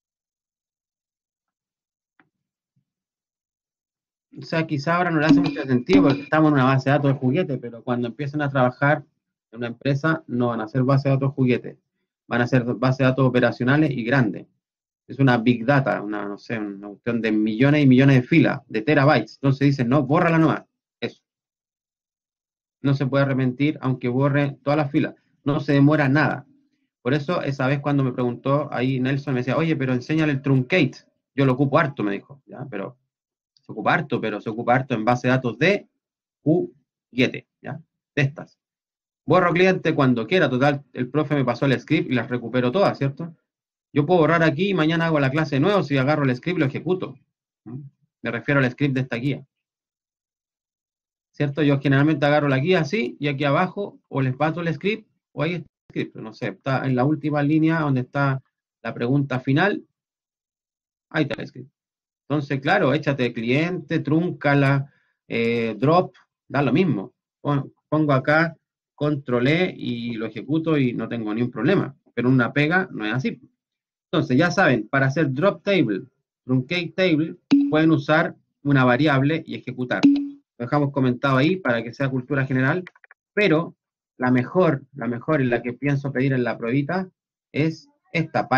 [SPEAKER 1] O sea, quizá ahora no le hace mucho sentido porque estamos en una base de datos de juguete, pero cuando empiecen a trabajar en una empresa no van a ser base de datos juguete, van a ser bases de datos operacionales y grandes. Es una big data, una, no sé, una cuestión de millones y millones de filas, de terabytes. Entonces dicen, no, bórrala nomás. Eso. No se puede arrepentir aunque borre todas las filas. No se demora nada. Por eso, esa vez cuando me preguntó ahí Nelson, me decía, oye, pero enséñale el truncate. Yo lo ocupo harto, me dijo, ¿ya? Pero se ocupa harto, pero se ocupa harto en base de datos de juguete, ¿ya? De estas. Borro cliente cuando quiera, total, el profe me pasó el script y las recupero todas, ¿cierto? Yo puedo borrar aquí y mañana hago la clase de nuevo, si agarro el script y lo ejecuto. ¿Mm? Me refiero al script de esta guía, ¿cierto? Yo generalmente agarro la guía así y aquí abajo o les paso el script o ahí está el script, no sé, está en la última línea donde está la pregunta final, ahí está el script. Entonces, claro, échate cliente, trúncala, drop, da lo mismo. Pongo acá, control E y lo ejecuto y no tengo ningún problema. Pero una pega no es así. Entonces, ya saben, para hacer drop table, truncate table, pueden usar una variable y ejecutar. Lo dejamos comentado ahí para que sea cultura general, pero la mejor y la que pienso pedir en la pruebita es esta,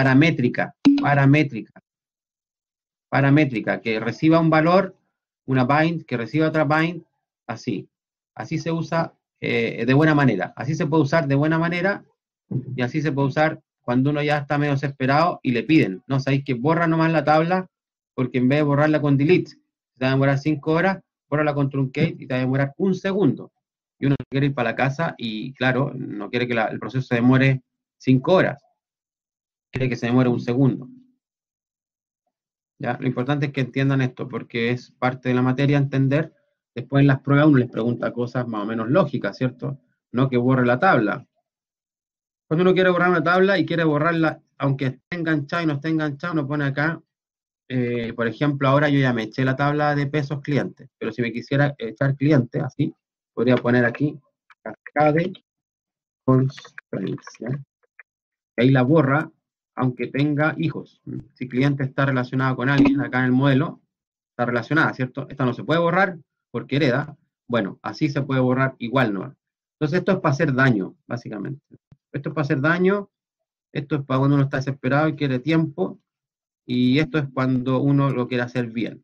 [SPEAKER 1] paramétrica, que reciba un valor, una bind, que reciba otra bind, así. Así se usa de buena manera. Así se puede usar de buena manera y así se puede usar cuando uno ya está medio desesperado y le piden, no sabéis que borra nomás la tabla, porque en vez de borrarla con delete, te va a demorar 5 horas, bórrala con truncate y te va a demorar un segundo. Y uno quiere ir para la casa y, claro, no quiere que el proceso se demore 5 horas, quiere que se demore un segundo. ¿Ya? Lo importante es que entiendan esto, porque es parte de la materia entender. Después en las pruebas uno les pregunta cosas más o menos lógicas, ¿cierto? No que borre la tabla. Cuando uno quiere borrar una tabla y quiere borrarla, aunque esté enganchado y no esté enganchado, uno pone acá, por ejemplo, ahora yo ya me eché la tabla de pesos clientes, pero si me quisiera echar cliente, así, podría poner aquí, cascade constraints, ¿ya? Ahí la borra, aunque tenga hijos. Si cliente está relacionado con alguien, acá en el modelo, está relacionada, ¿cierto? Esta no se puede borrar porque hereda. Bueno, así se puede borrar igual, ¿no? Entonces esto es para hacer daño, básicamente. Esto es para hacer daño, esto es para cuando uno está desesperado y quiere tiempo, y esto es cuando uno lo quiere hacer bien.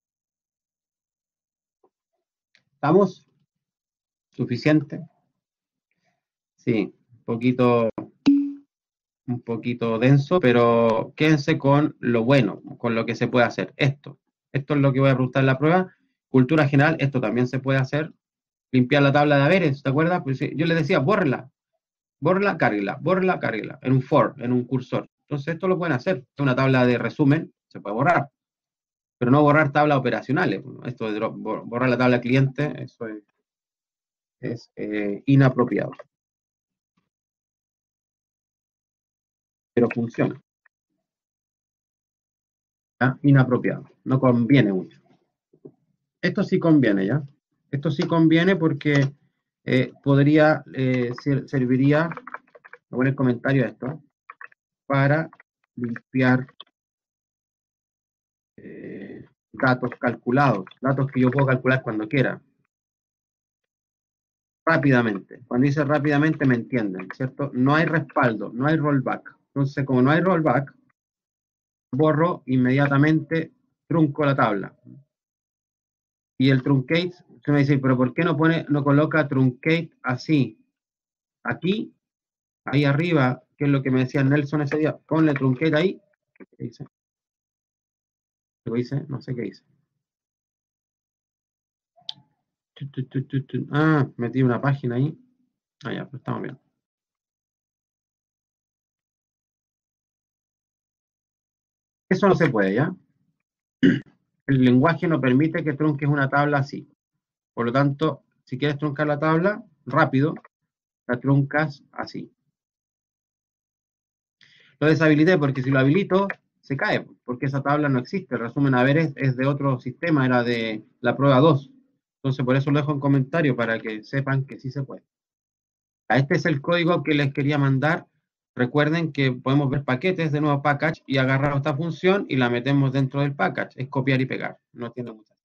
[SPEAKER 1] ¿Estamos? ¿Suficiente? Sí, un poquito denso, pero quédense con lo bueno, con lo que se puede hacer. Esto es lo que voy a preguntar en la prueba. Cultura general, esto también se puede hacer. Limpiar la tabla de haberes, ¿te acuerdas? Pues yo le decía, bórrela, cárguela, en un for, en un cursor. Entonces esto lo pueden hacer. Una tabla de resumen se puede borrar, pero no borrar tablas operacionales. Esto de borrar la tabla cliente, eso es inapropiado, pero funciona. ¿Ya? Inapropiado, no conviene mucho. Esto sí conviene, ¿ya? Esto sí conviene porque serviría, voy a poner comentario a esto, para limpiar datos calculados, datos que yo puedo calcular cuando quiera, rápidamente. Cuando dice rápidamente me entienden, ¿cierto? No hay respaldo, no hay rollback. Entonces, como no hay rollback, borro inmediatamente, trunco la tabla. Y el truncate, se me dice, pero ¿por qué no coloca truncate así? Aquí, ahí arriba, que es lo que me decía Nelson ese día, ponle truncate ahí. ¿Qué dice? ¿Qué dice? No sé qué dice. Ah, metí una página ahí. Ah, ya, pues estamos bien. Eso no se puede, ¿ya? El lenguaje no permite que trunques una tabla así. Por lo tanto, si quieres truncar la tabla, rápido, la truncas así. Lo deshabilité porque si lo habilito, se cae, porque esa tabla no existe. El resumen haberes es de otro sistema, era de la prueba 2. Entonces, por eso lo dejo en comentario para que sepan que sí se puede. Este es el código que les quería mandar. Recuerden que podemos ver paquetes de nuevo package y agarrar esta función y la metemos dentro del package. Es copiar y pegar. No tiene mucha